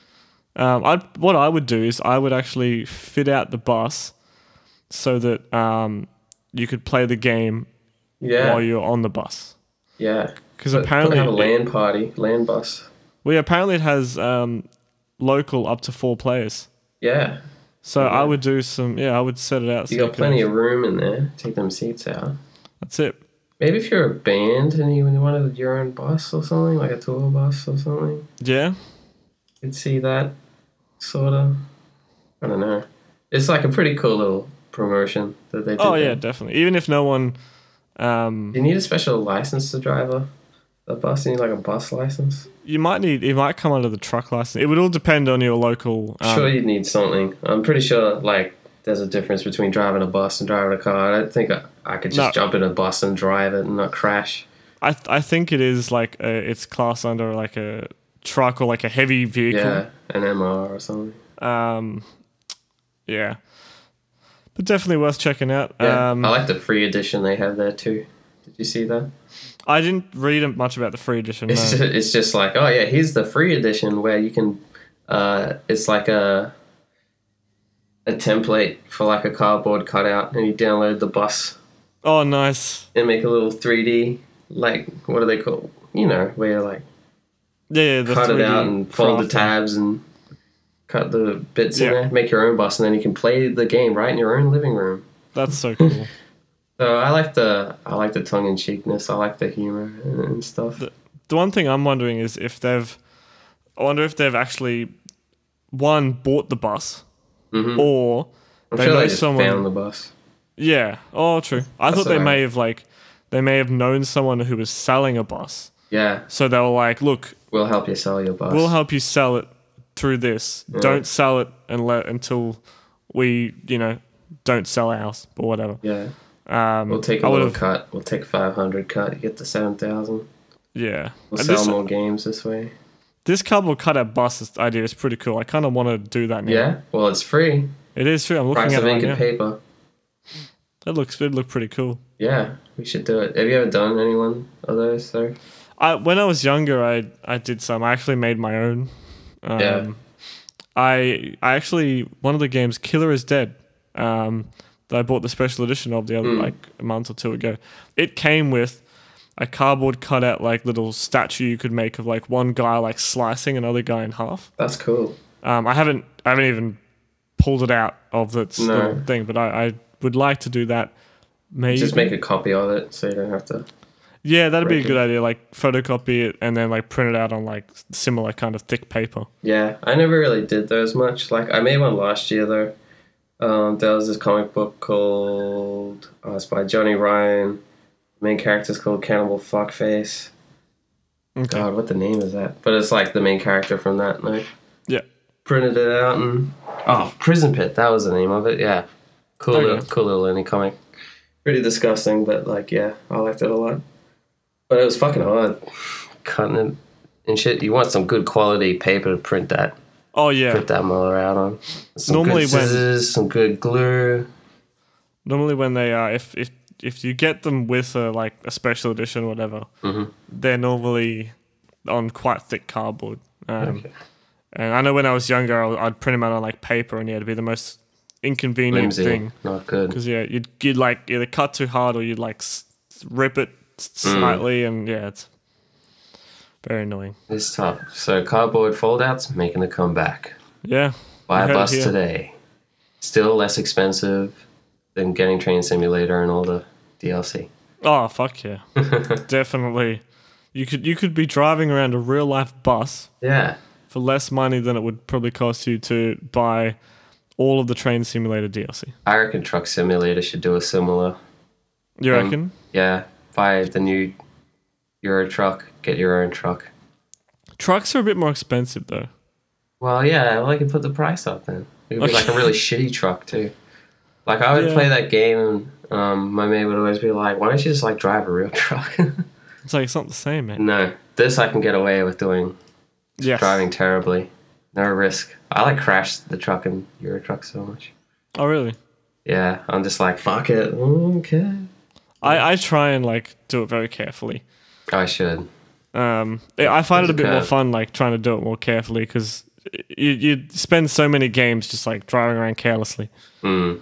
What I would do is I would actually fit out the bus so that you could play the game while you're on the bus. Yeah. Because apparently... have a LAN bus. Well, apparently it has local up to 4 players. Yeah. So I would do I would set it out. You got plenty of room in there. Take them seats out. That's it. Maybe if you're a band and you wanted your own bus or something, like a tour bus or something. Yeah. You'd see that, sort of. I don't know. It's like a pretty cool little promotion that they did. Oh, yeah, definitely. Even if no one... you need a special license to drive a bus? You need like a bus license? It might come under the truck license. It would all depend on your local... sure you'd need something. I'm pretty sure, like, there's a difference between driving a bus and driving a car. I don't think I could just jump in a bus and drive it and not crash. I think it is like it's classed under like a truck or like a heavy vehicle. Yeah, an MR or something. Yeah. But definitely worth checking out. Yeah, I like the free edition they have there too. Did you see that? I didn't read much about the free edition. It's just like, oh yeah, here's the free edition where you can... it's like a template for like a cardboard cutout, and you download the bus. Oh, nice. And make a little 3D, like, what are they called? You know, where you like cut it out and fold the tabs and cut the bits in there, make your own bus, and then you can play the game right in your own living room. That's so cool. So I like the tongue-in-cheekness. I like the humor and stuff. The one thing I'm wondering is if they've actually bought the bus. Mm-hmm. Or I'm sure they just found the bus. Yeah. Oh, true. I thought they may have known someone who was selling a bus. Yeah. So they were like, "Look, we'll help you sell your bus. We'll help you sell it through this. Yeah. Don't sell it until we, don't sell ours or whatever." Yeah. We'll take a little cut. We'll take 500 cut. You get the 7,000. Yeah. We'll sell more games this way. This cardboard cutout bus idea is pretty cool. I kind of want to do that now. Yeah, well, it's free. It is free. I'm looking at it right now. Price of ink and paper. It'd look pretty cool. Yeah, we should do it. Have you ever done any one of those, though? When I was younger, I did some. I actually made my own. Yeah. I actually, one of the games, Killer is Dead, that I bought the special edition of the other, like a month or two ago. It came with a cardboard cutout like little statue you could make of like one guy like slicing another guy in half. That's cool. I haven't even pulled it out of the thing, but I would like to do that. Maybe just make a copy of it so you don't have to. Yeah, that'd be a good idea. Like photocopy it and then like print it out on like similar kind of thick paper. Yeah, I never really did those much. Like I made one last year though. There was this comic book called it's by Johnny Ryan. The main character's called Cannibal Fuckface. Okay. God, what the name is that? But it's like the main character from that. Like, yeah. Printed it out and Prison Pit. That was the name of it. Yeah, cool little indie comic. Pretty disgusting, but like I liked it a lot. But it was fucking hard cutting it and shit. You want some good quality paper to print that. Oh yeah. Print that molar out on. Some normally good scissors, some good glue. Normally when they are, if you get them with a special edition or whatever, they're normally on quite thick cardboard. Okay. And I know when I was younger, I'd print them out on like paper, and it'd be the most inconvenient thing. Not good. Because you'd like either cut too hard or you'd like rip it slightly, and yeah, it's very annoying. It's tough. So cardboard foldouts making a comeback. Yeah. Buy a bus today. Still less expensive than getting Train Simulator and all the DLC. Oh fuck yeah. Definitely. You could be driving around a real life bus. Yeah. For less money than it would probably cost you to buy all of the Train Simulator DLC. I reckon Truck Simulator should do a similar. You reckon? Yeah. Buy the new Euro truck, get your own truck. Trucks are a bit more expensive though. Well, yeah, well, I could put the price up then. It would be like a really shitty truck too. Like I would play that game and my mate would always be like, why don't you just like drive a real truck? It's like, it's not the same, man. No. This I can get away with doing. Driving terribly. No risk. I like crashed the truck in Euro Truck so much. Oh really? Yeah, I'm just like, fuck it. Okay. I try and like do it very carefully. I should. I find it a bit more fun like trying to do it more carefully because you spend so many games just like driving around carelessly. And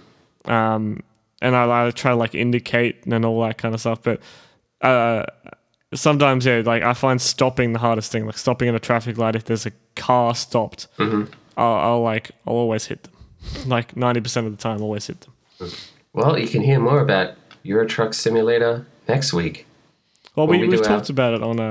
I try to like indicate and all that kind of stuff, but sometimes like I find stopping the hardest thing, like stopping in a traffic light. If there's a car stopped, I'll always hit them. Like 90% of the time, always hit them. Well, you can hear more about Euro Truck Simulator next week. Well, we've talked about it on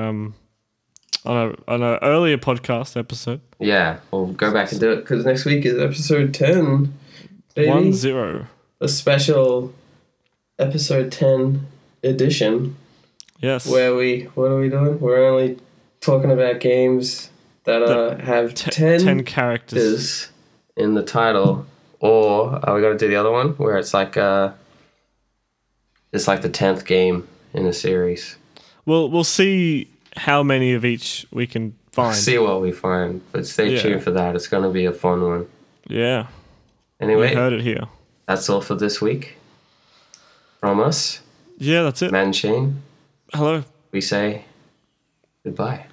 an earlier podcast episode. Yeah, we'll go back and do it because next week is episode 10. Baby. 10. A special episode 10 edition. Yes. What are we doing? We're only talking about games that have 10 characters in the title. Or are we going to do the other one where it's like it's like the 10th game in a series? We'll see how many of each we can find. See what we find, but stay tuned for that. It's going to be a fun one. Yeah. Anyway, you heard it here. That's all for this week. From us. Yeah, that's it. Matt and Shane. Hello. We say goodbye.